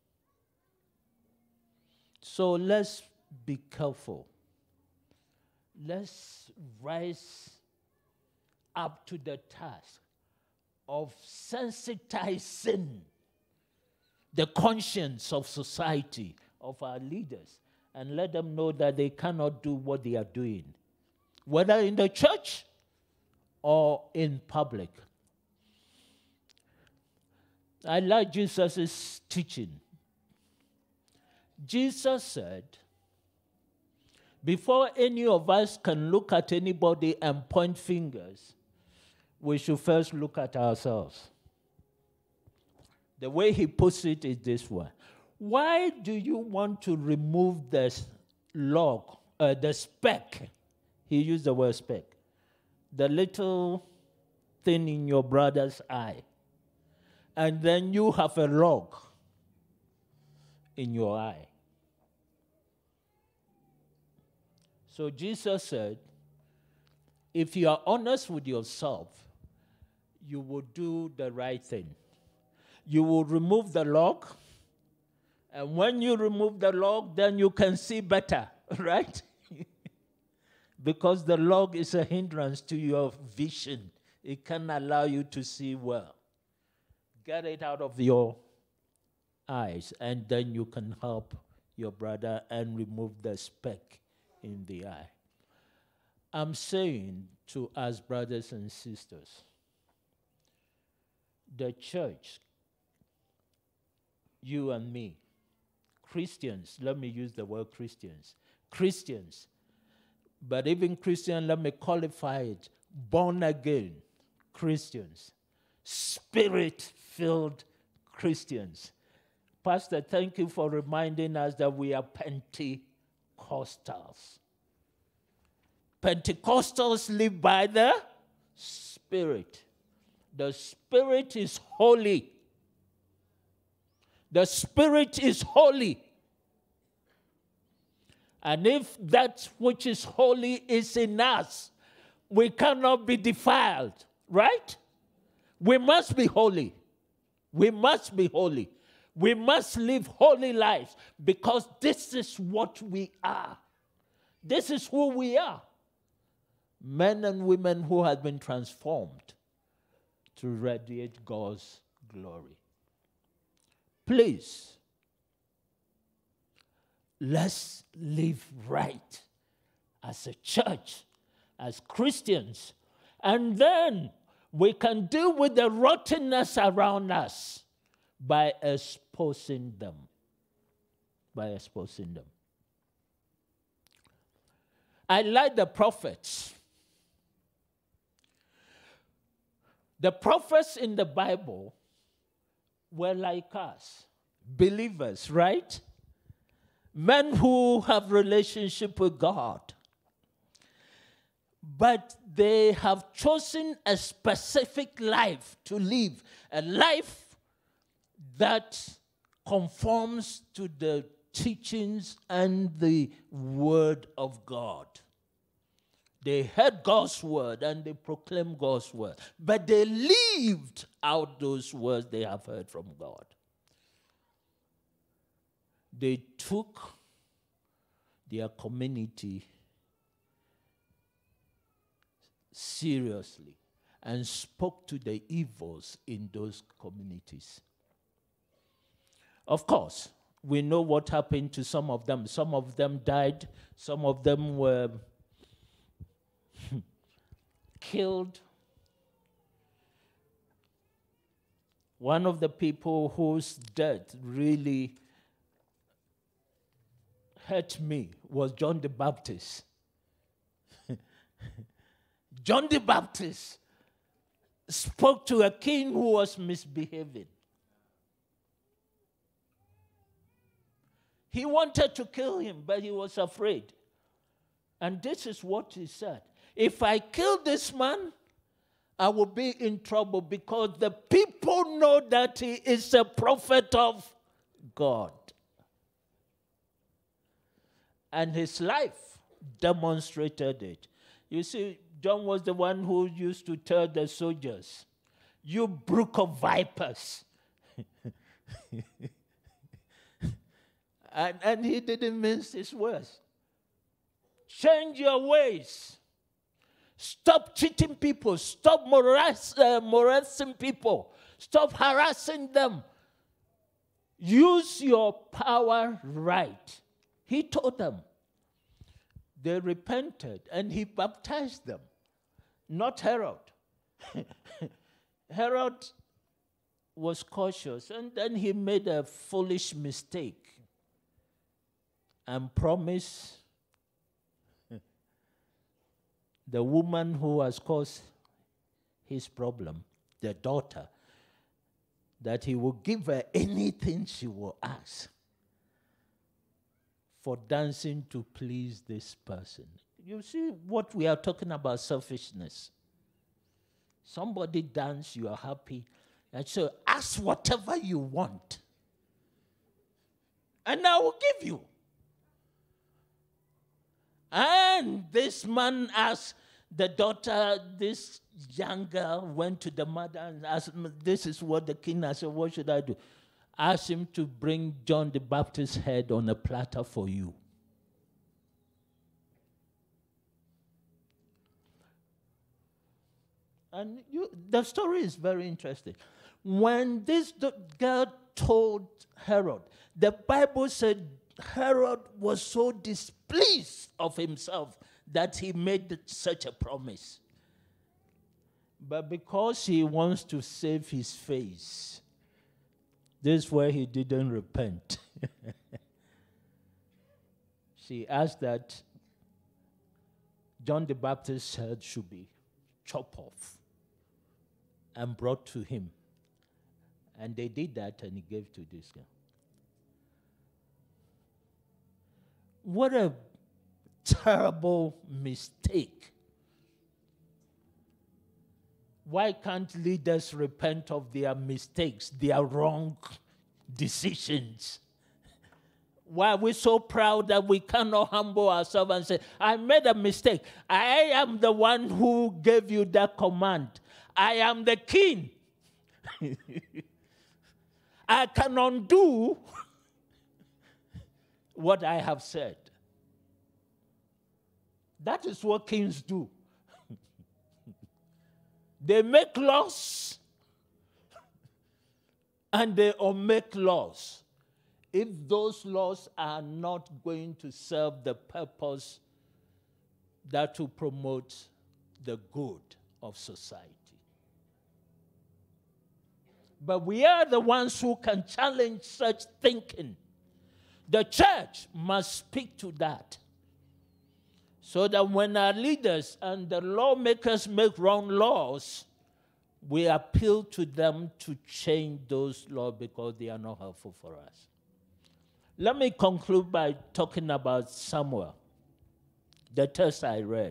So let's be careful. let's rise up to the task of sensitizing the conscience of society, of our leaders, and let them know that they cannot do what they are doing, whether in the church or in public. I like Jesus' teaching. Jesus said, before any of us can look at anybody and point fingers, we should first look at ourselves. The way he puts it is this way. Why do you want to remove the log, the speck? He used the word speck. The little thing in your brother's eye. And then you have a log in your eye. So Jesus said, if you are honest with yourself, you will do the right thing. You will remove the log, and when you remove the log, then you can see better, right? Because the log is a hindrance to your vision. It can allow you to see well. Get it out of your eyes, and then you can help your brother and remove the speck in the eye. I'm saying to us, brothers and sisters, the church, you and me, Christians, let me use the word Christians, but even Christian, let me qualify it, born again Christians, Spirit-filled Christians. Pastor, thank you for reminding us that we are Pentecostals. Pentecostals live by the Spirit. The Spirit is holy. The Spirit is holy. And if that which is holy is in us, we cannot be defiled, right? We must be holy. We must be holy. We must live holy lives because this is what we are. This is who we are. Men and women who have been transformed to radiate God's glory. Please, let's live right as a church, as Christians, and then we can deal with the rottenness around us by exposing them. By exposing them. I like the prophets. The prophets in the Bible were like us, believers, right? Men who have relationship with God. But they have chosen a specific life to live, a life that conforms to the teachings and the word of God. They heard God's word and they proclaimed God's word. But they lived out those words they have heard from God. They took their community seriously and spoke to the evils in those communities. Of course, we know what happened to some of them. Some of them died. Some of them were killed. One of the people whose death really hurt me was John the Baptist. John the Baptist spoke to a king who was misbehaving. He wanted to kill him, but he was afraid. And this is what he said. If I kill this man, I will be in trouble because the people know that he is a prophet of God. And his life demonstrated it. You see, John was the one who used to tell the soldiers, "You brook of vipers." and he didn't mince his words. Change your ways. Stop cheating people. Stop molesting people. Stop harassing them. Use your power right. He told them. They repented and he baptized them. Not Herod. Herod was cautious, and then he made a foolish mistake and promised the woman who has caused his problem, the daughter, that he will give her anything she will ask for dancing to please this person. You see what we are talking about, selfishness. Somebody dance, you are happy, and so ask whatever you want, and I will give you. And this man asked the daughter, this young girl went to the mother and asked, this is what the king has said, what should I do? Ask him to bring John the Baptist's head on a platter for you. And the story is very interesting. When this girl told Herod, the Bible said Herod was so displeased of himself that he made such a promise. But because he wants to save his face, this is where he didn't repent. She asked that John the Baptist's head should be chopped off and brought to him. And they did that, and he gave to this guy. What a terrible mistake. Why can't leaders repent of their mistakes, their wrong decisions? Why are we so proud that we cannot humble ourselves and say, I made a mistake. I am the one who gave you that command. I am the king. I can undo what I have said. That is what kings do. They make laws and they omit laws if those laws are not going to serve the purpose that to promote the good of society. But we are the ones who can challenge such thinking. The church must speak to that, so that when our leaders and the lawmakers make wrong laws, we appeal to them to change those laws because they are not helpful for us. Let me conclude by talking about Samuel, the text I read.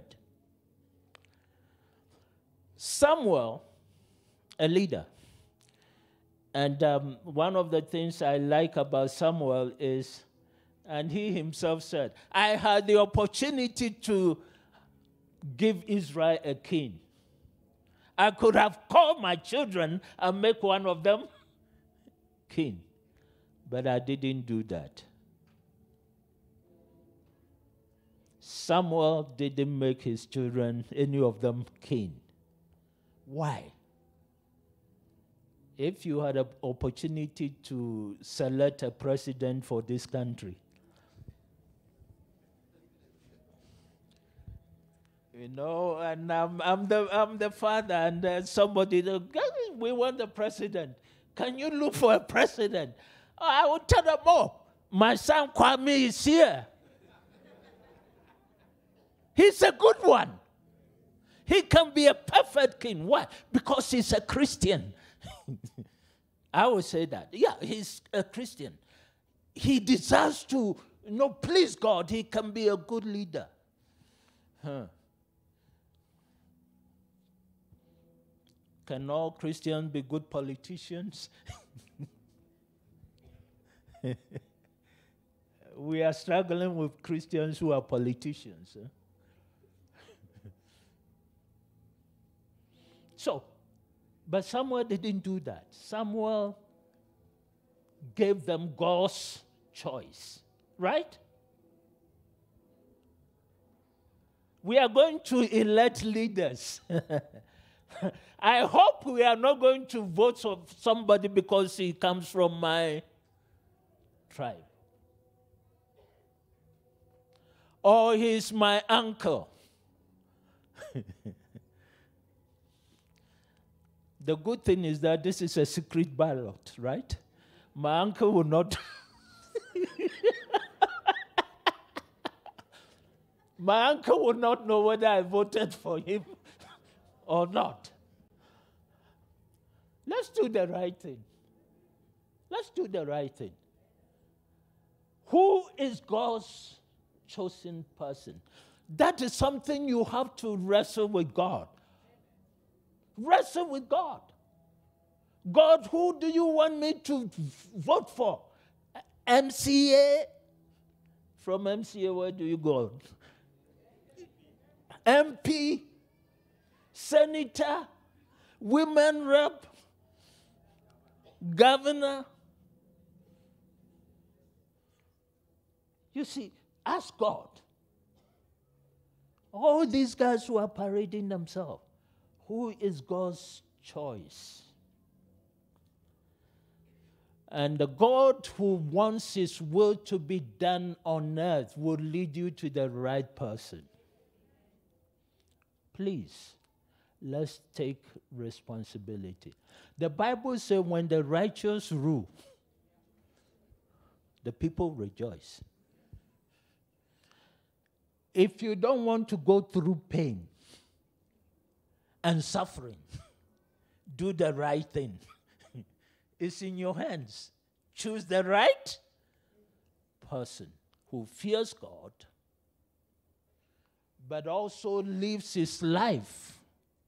Samuel, a leader. And one of the things I like about Samuel is, and he himself said, I had the opportunity to give Israel a king. I could have called my children and make one of them king. But I didn't do that. Samuel didn't make his children, any of them, king. Why? If you had an opportunity to select a president for this country, you know, and I'm the father, and somebody, we want the president. Can you look for a president? Oh, I will tell them, oh, my son Kwame is here. He's a good one. He can be a perfect king. Why? Because he's a Christian. I would say that. Yeah, he's a Christian. He deserves to, please God. He can be a good leader. Can all Christians be good politicians? We are struggling with Christians who are politicians. But Samuel didn't do that. Samuel gave them God's choice, right? We are going to elect leaders. I hope we are not going to vote for somebody because he comes from my tribe. Or he's my uncle. The good thing is that this is a secret ballot, right? My uncle will not. My uncle will not know whether I voted for him or not. Let's do the right thing. Let's do the right thing. Who is God's chosen person? That is something you have to wrestle with God. Wrestle with God. God, who do you want me to vote for? MCA? From MCA, where do you go? MP? Senator? Women rep? Governor? You see, ask God. All these guys who are parading themselves, who is God's choice? And the God who wants his will to be done on earth will lead you to the right person. Please, let's take responsibility. The Bible says when the righteous rule, the people rejoice. If you don't want to go through pain and suffering, do the right thing. It's in your hands. Choose the right person who fears God, but also lives his life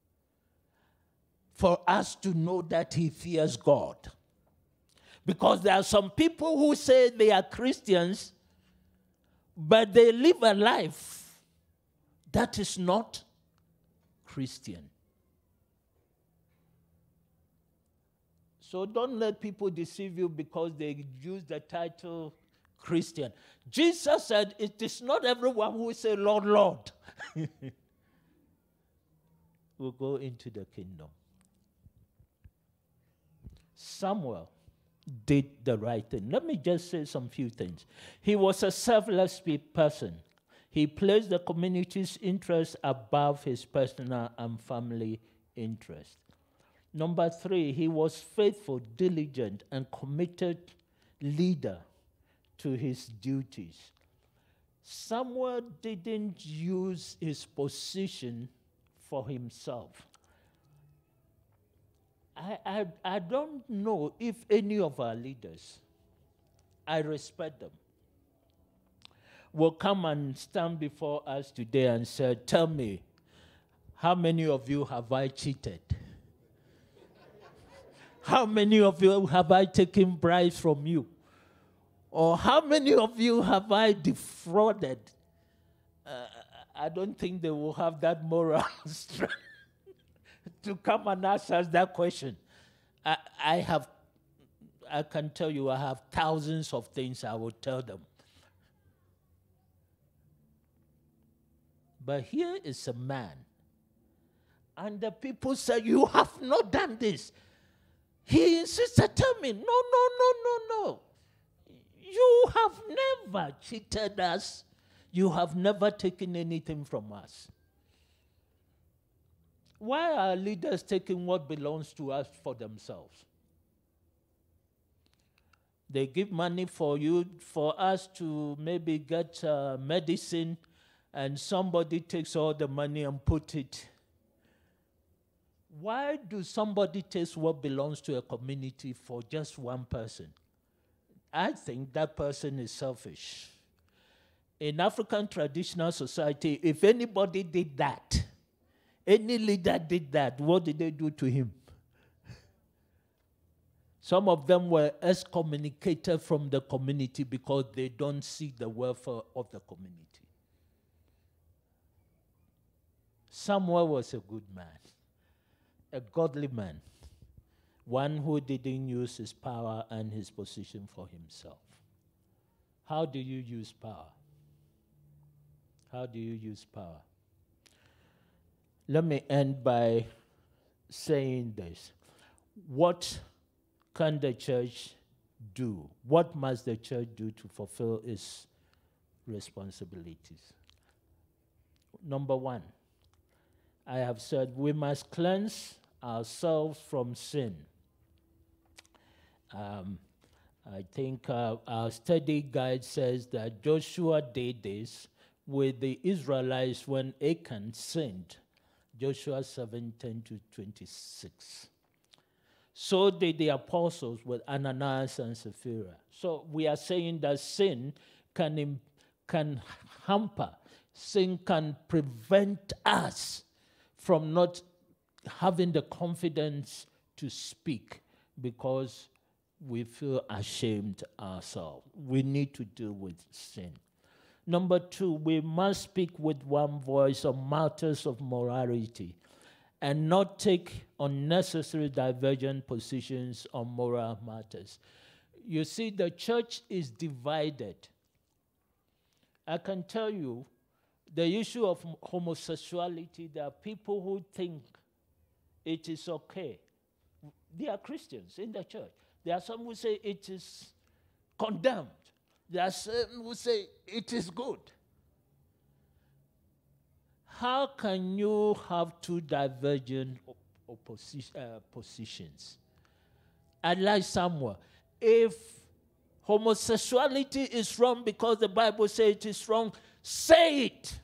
for us to know that he fears God. Because there are some people who say they are Christians, but they live a life that is not Christian. So don't let people deceive you because they use the title Christian. Jesus said, it is not everyone who say, Lord, Lord, will go into the kingdom. Samuel did the right thing. Let me just say some few things. He was a selfless person. He placed the community's interest above his personal and family interest. Number 3, he was faithful, diligent, and committed leader to his duties. Samuel didn't use his position for himself. I don't know if any of our leaders, I respect them, will come and stand before us today and say, tell me, how many of you have I cheated? How many of you have I taken bribes from you? Or how many of you have I defrauded? I don't think they will have that moral strength to come and ask us that question. I can tell you, I have thousands of things I will tell them. But here is a man, and the people say, you have not done this. He insisted, tell me, no. You have never cheated us. You have never taken anything from us. Why are leaders taking what belongs to us for themselves? They give money for us to maybe get medicine, and somebody takes all the money and put it. Why do somebody take what belongs to a community for just one person? I think that person is selfish. In African traditional society, if anybody did that, any leader did that, what did they do to him? Some of them were excommunicated from the community because they don't see the welfare of the community. Samuel was a good man, a godly man, one who didn't use his power and his position for himself. How do you use power? How do you use power? let me end by saying this. What can the church do? What must the church do to fulfill its responsibilities? Number one, I have said we must cleanse ourselves from sin. I think our study guide says that Joshua did this with the Israelites when Achan sinned. Joshua 7:10-26. So did the apostles with Ananias and Sapphira. So we are saying that sin can hamper, sin can prevent us from not having the confidence to speak because we feel ashamed ourselves. We need to deal with sin. Number two, we must speak with one voice on matters of morality and not take unnecessary divergent positions on moral matters. You see, the church is divided. I can tell you, the issue of homosexuality, there are people who think it is okay. They are Christians in the church. There are some who say it is condemned. There are some who say it is good. How can you have two divergent positions? I'd like somewhere. If homosexuality is wrong because the Bible says it is wrong, say it.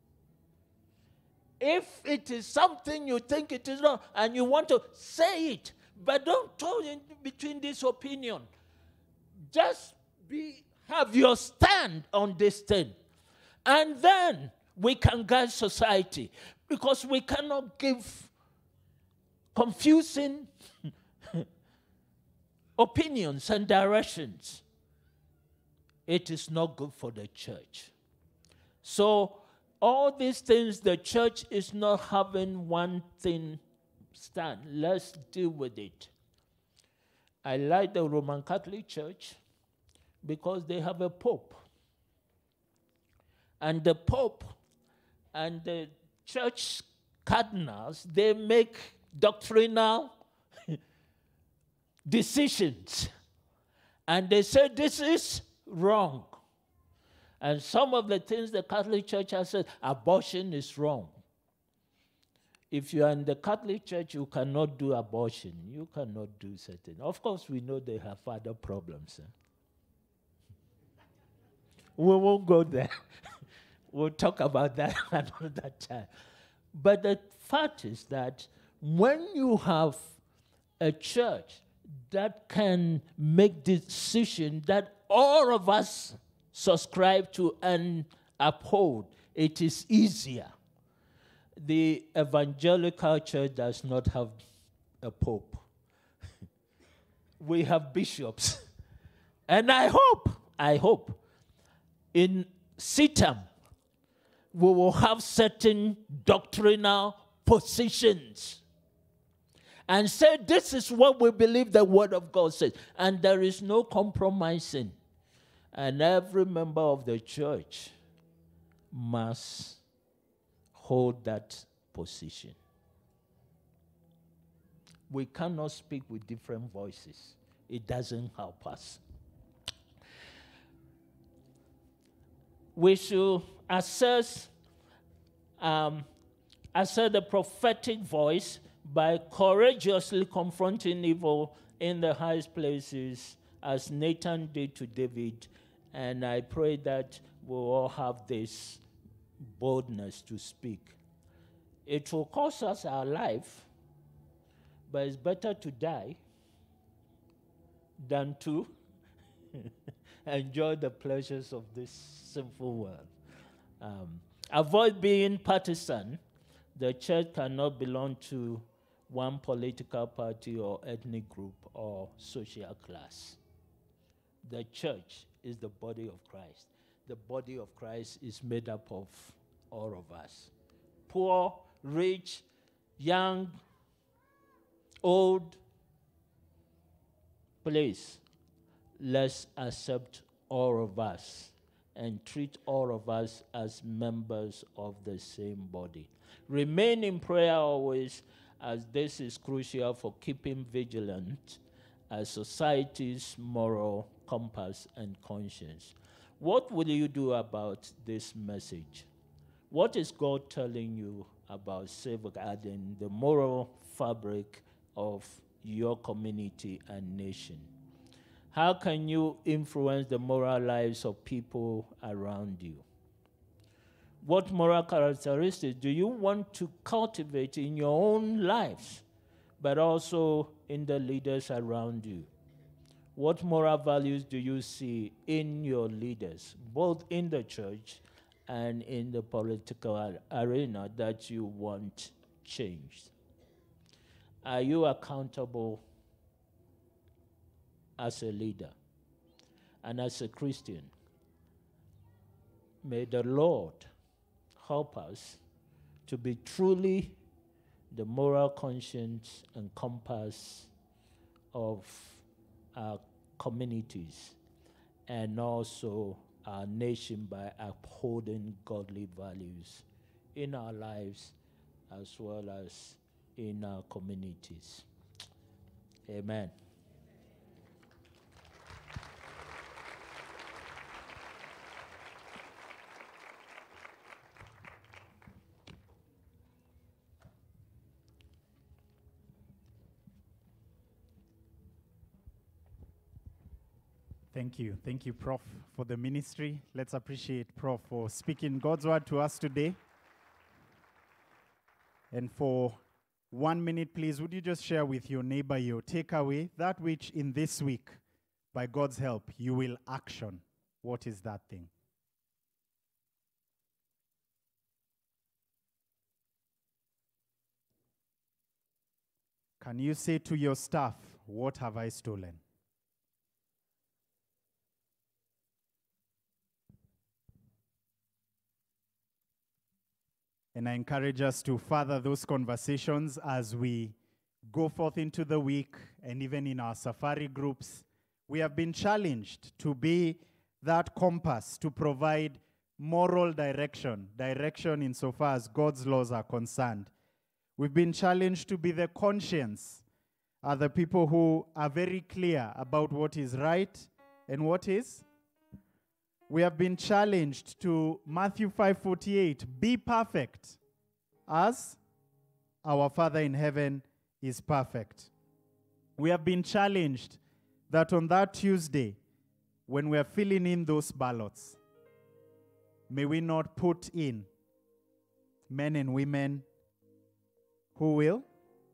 If it is something you think it is wrong and you want to say it, but don't throw in between this opinion. Just have your stand on this thing. And then we can guide society. Because we cannot give confusing opinions and directions. It is not good for the church. So all these things, the church is not having one thing stand. Let's deal with it. I like the Roman Catholic Church because they have a pope. And the pope and the church cardinals, they make doctrinal decisions. And they say this is wrong. And some of the things the Catholic Church has said, abortion is wrong. If you are in the Catholic Church, you cannot do abortion. You cannot do certain. Of course, we know they have other problems. We won't go there. We'll talk about that another time. But the fact is that when you have a church that can make decisions that all of us subscribe to and uphold, it is easier. The evangelical church does not have a pope. We have bishops. And I hope, in CITAM, we will have certain doctrinal positions and say this is what we believe the Word of God says. And there is no compromising. And every member of the church must hold that position. We cannot speak with different voices. It doesn't help us. We should assess the prophetic voice by courageously confronting evil in the highest places, as Nathan did to David. And I pray that we'll all have this boldness to speak. It will cost us our life, but it's better to die than to enjoy the pleasures of this sinful world. Avoid being partisan. The church cannot belong to one political party or ethnic group or social class. The church is the body of Christ. The body of Christ is made up of all of us. Poor, rich, young, old. Please, let's accept all of us and treat all of us as members of the same body. Remain in prayer always, as this is crucial for keeping vigilant as society's moral compass and conscience. What will you do about this message? What is God telling you about safeguarding the moral fabric of your community and nation? How can you influence the moral lives of people around you? What moral characteristics do you want to cultivate in your own lives, but also in the leaders around you? What moral values do you see in your leaders, both in the church and in the political arena, that you want changed? Are you accountable as a leader and as a Christian? May the Lord help us to be truly the moral conscience and compass of our communities and also our nation by upholding godly values in our lives as well as in our communities. Amen. Thank you. Thank you, Prof, for the ministry. Let's appreciate Prof for speaking God's word to us today. And for 1 minute, please, would you just share with your neighbor your takeaway, that which in this week, by God's help, you will action. What is that thing? Can you say to your staff, what have I stolen? And I encourage us to further those conversations as we go forth into the week and even in our safari groups. We have been challenged to be that compass to provide moral direction insofar as God's laws are concerned. We've been challenged to be the conscience, the people who are very clear about what is right and what is. We have been challenged to Matthew 5:48, be perfect as our Father in heaven is perfect. We have been challenged that on that Tuesday, when we are filling in those ballots, may we not put in men and women who will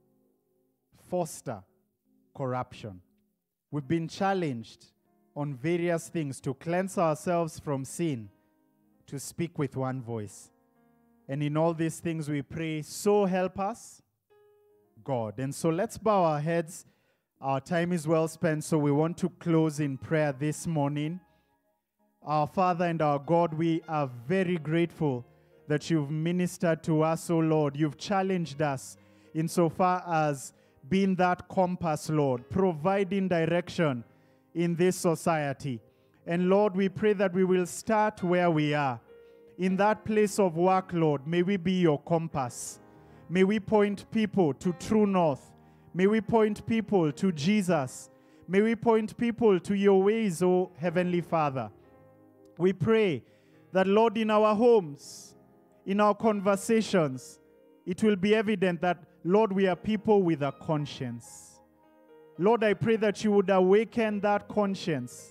foster corruption. We've been challenged on various things to cleanse ourselves from sin, to speak with one voice. And in all these things we pray, so help us, God. And so let's bow our heads. Our time is well spent, so we want to close in prayer this morning. Our Father and our God, we are very grateful that you've ministered to us, O Lord. You've challenged us insofar as being that compass, Lord, providing direction in this society. And Lord, we pray that we will start where we are. In that place of work, Lord, may we be your compass. May we point people to true north. May we point people to Jesus. May we point people to your ways, O Heavenly Father. We pray that, Lord, in our homes, in our conversations, it will be evident that, Lord, we are people with a conscience. Lord, I pray that you would awaken that conscience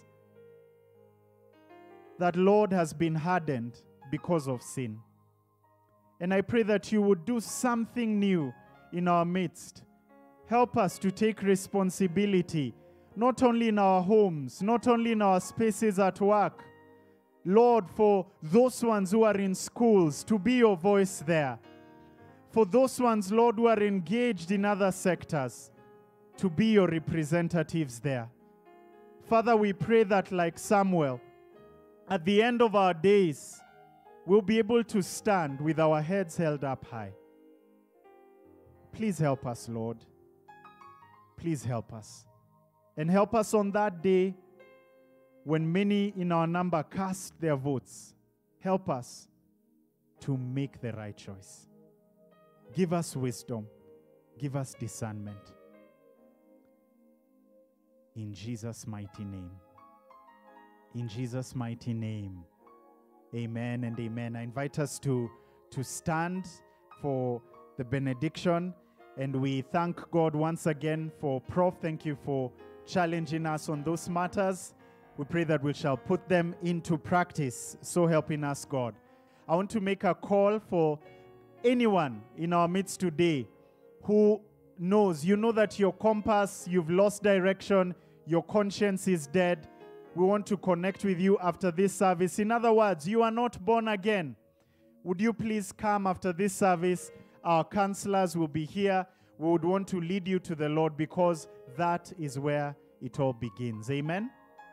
that, Lord, has been hardened because of sin. And I pray that you would do something new in our midst. Help us to take responsibility, not only in our homes, not only in our spaces at work. Lord, for those ones who are in schools, to be your voice there. For those ones, Lord, who are engaged in other sectors, to be your representatives there. Father, we pray that, like Samuel, at the end of our days, we'll be able to stand with our heads held up high. Please help us, Lord. Please help us. And help us on that day when many in our number cast their votes. Help us to make the right choice. Give us wisdom. Give us discernment. In Jesus' mighty name. In Jesus' mighty name. Amen and amen. I invite us to stand for the benediction. And we thank God once again for Prof. Thank you for challenging us on those matters. We pray that we shall put them into practice. So helping us God. I want to make a call for anyone in our midst today who knows, you know that your compass, you've lost direction, your conscience is dead. We want to connect with you after this service. In other words, you are not born again. Would you please come after this service? Our counselors will be here. We would want to lead you to the Lord because that is where it all begins. Amen.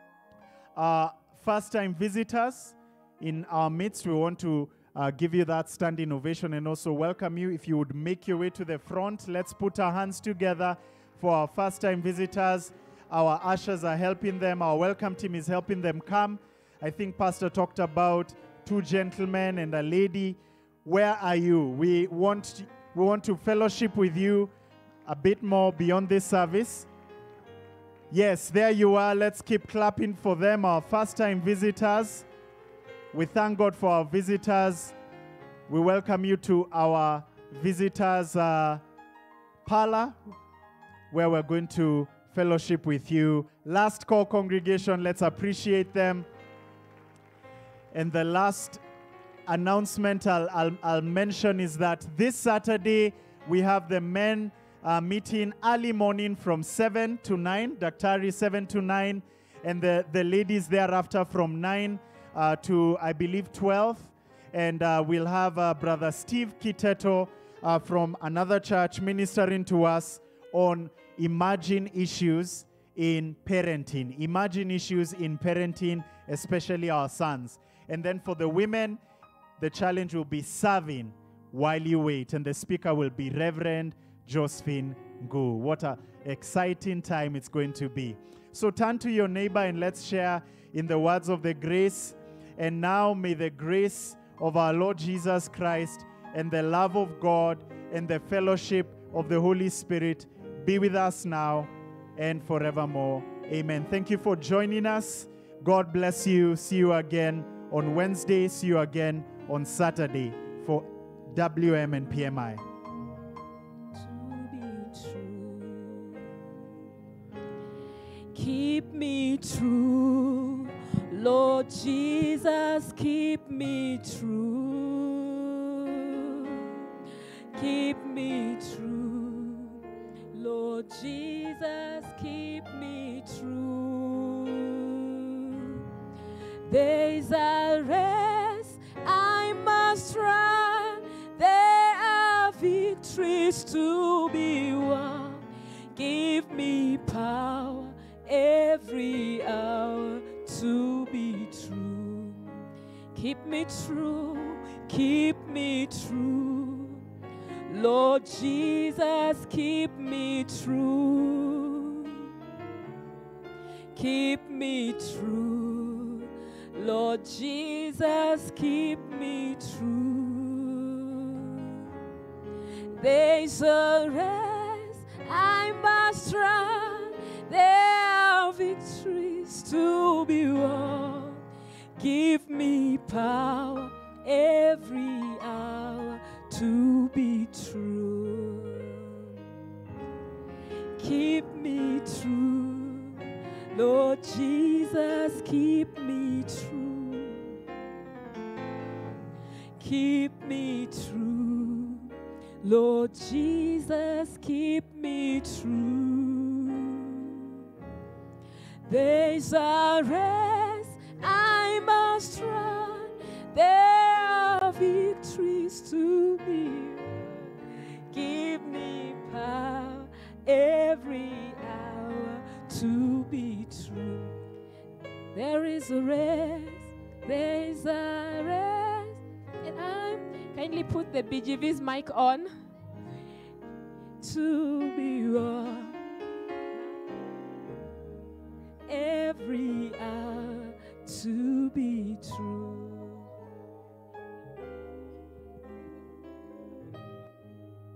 First-time visitors in our midst, we want to give you that standing ovation and also welcome you. If you would make your way to the front, let's put our hands together for our first-time visitors. Our ushers are helping them. Our welcome team is helping them come. I think Pastor talked about 2 gentlemen and a lady. Where are you? We want to fellowship with you a bit more beyond this service. Yes, there you are. Let's keep clapping for them, our first-time visitors. We thank God for our visitors. We welcome you to our visitors' parlor, where we're going to fellowship with you. Last call congregation, let's appreciate them. And the last announcement I'll mention is that this Saturday we have the men meeting early morning from 7 to 9, Daktari 7 to 9, and the ladies thereafter from 9 to, I believe, 12. And we'll have Brother Steve Kiteto from another church ministering to us on emerging issues in parenting. Emerging issues in parenting, especially our sons. And then for the women, the challenge will be serving while you wait. And the speaker will be Reverend Josephine Ngu. What an exciting time it's going to be. So turn to your neighbor and let's share in the words of the grace. And now may the grace of our Lord Jesus Christ and the love of God and the fellowship of the Holy Spirit be with us now and forevermore. Amen. Thank you for joining us. God bless you. See you again on Wednesday. See you again on Saturday for WM and PMI. Keep me true, Lord Jesus, keep me true. Keep me true, Lord Jesus, keep me true. There's a race I must run, there are victories to be won. Give me power every hour to be true. Keep me true, keep me true. Lord Jesus, keep me true. Keep me true. Lord Jesus, keep me true. There's a race I must run, there are victories to be won. Give me power every hour to be true. Keep me true, Lord Jesus, keep me true. Keep me true, Lord Jesus, keep me true. There's a race I must run, there are victories to be won. Give me power every hour to be true. There is a race, there is a race, and I'm kindly put the BGV's mic on to be won. Every hour to be true.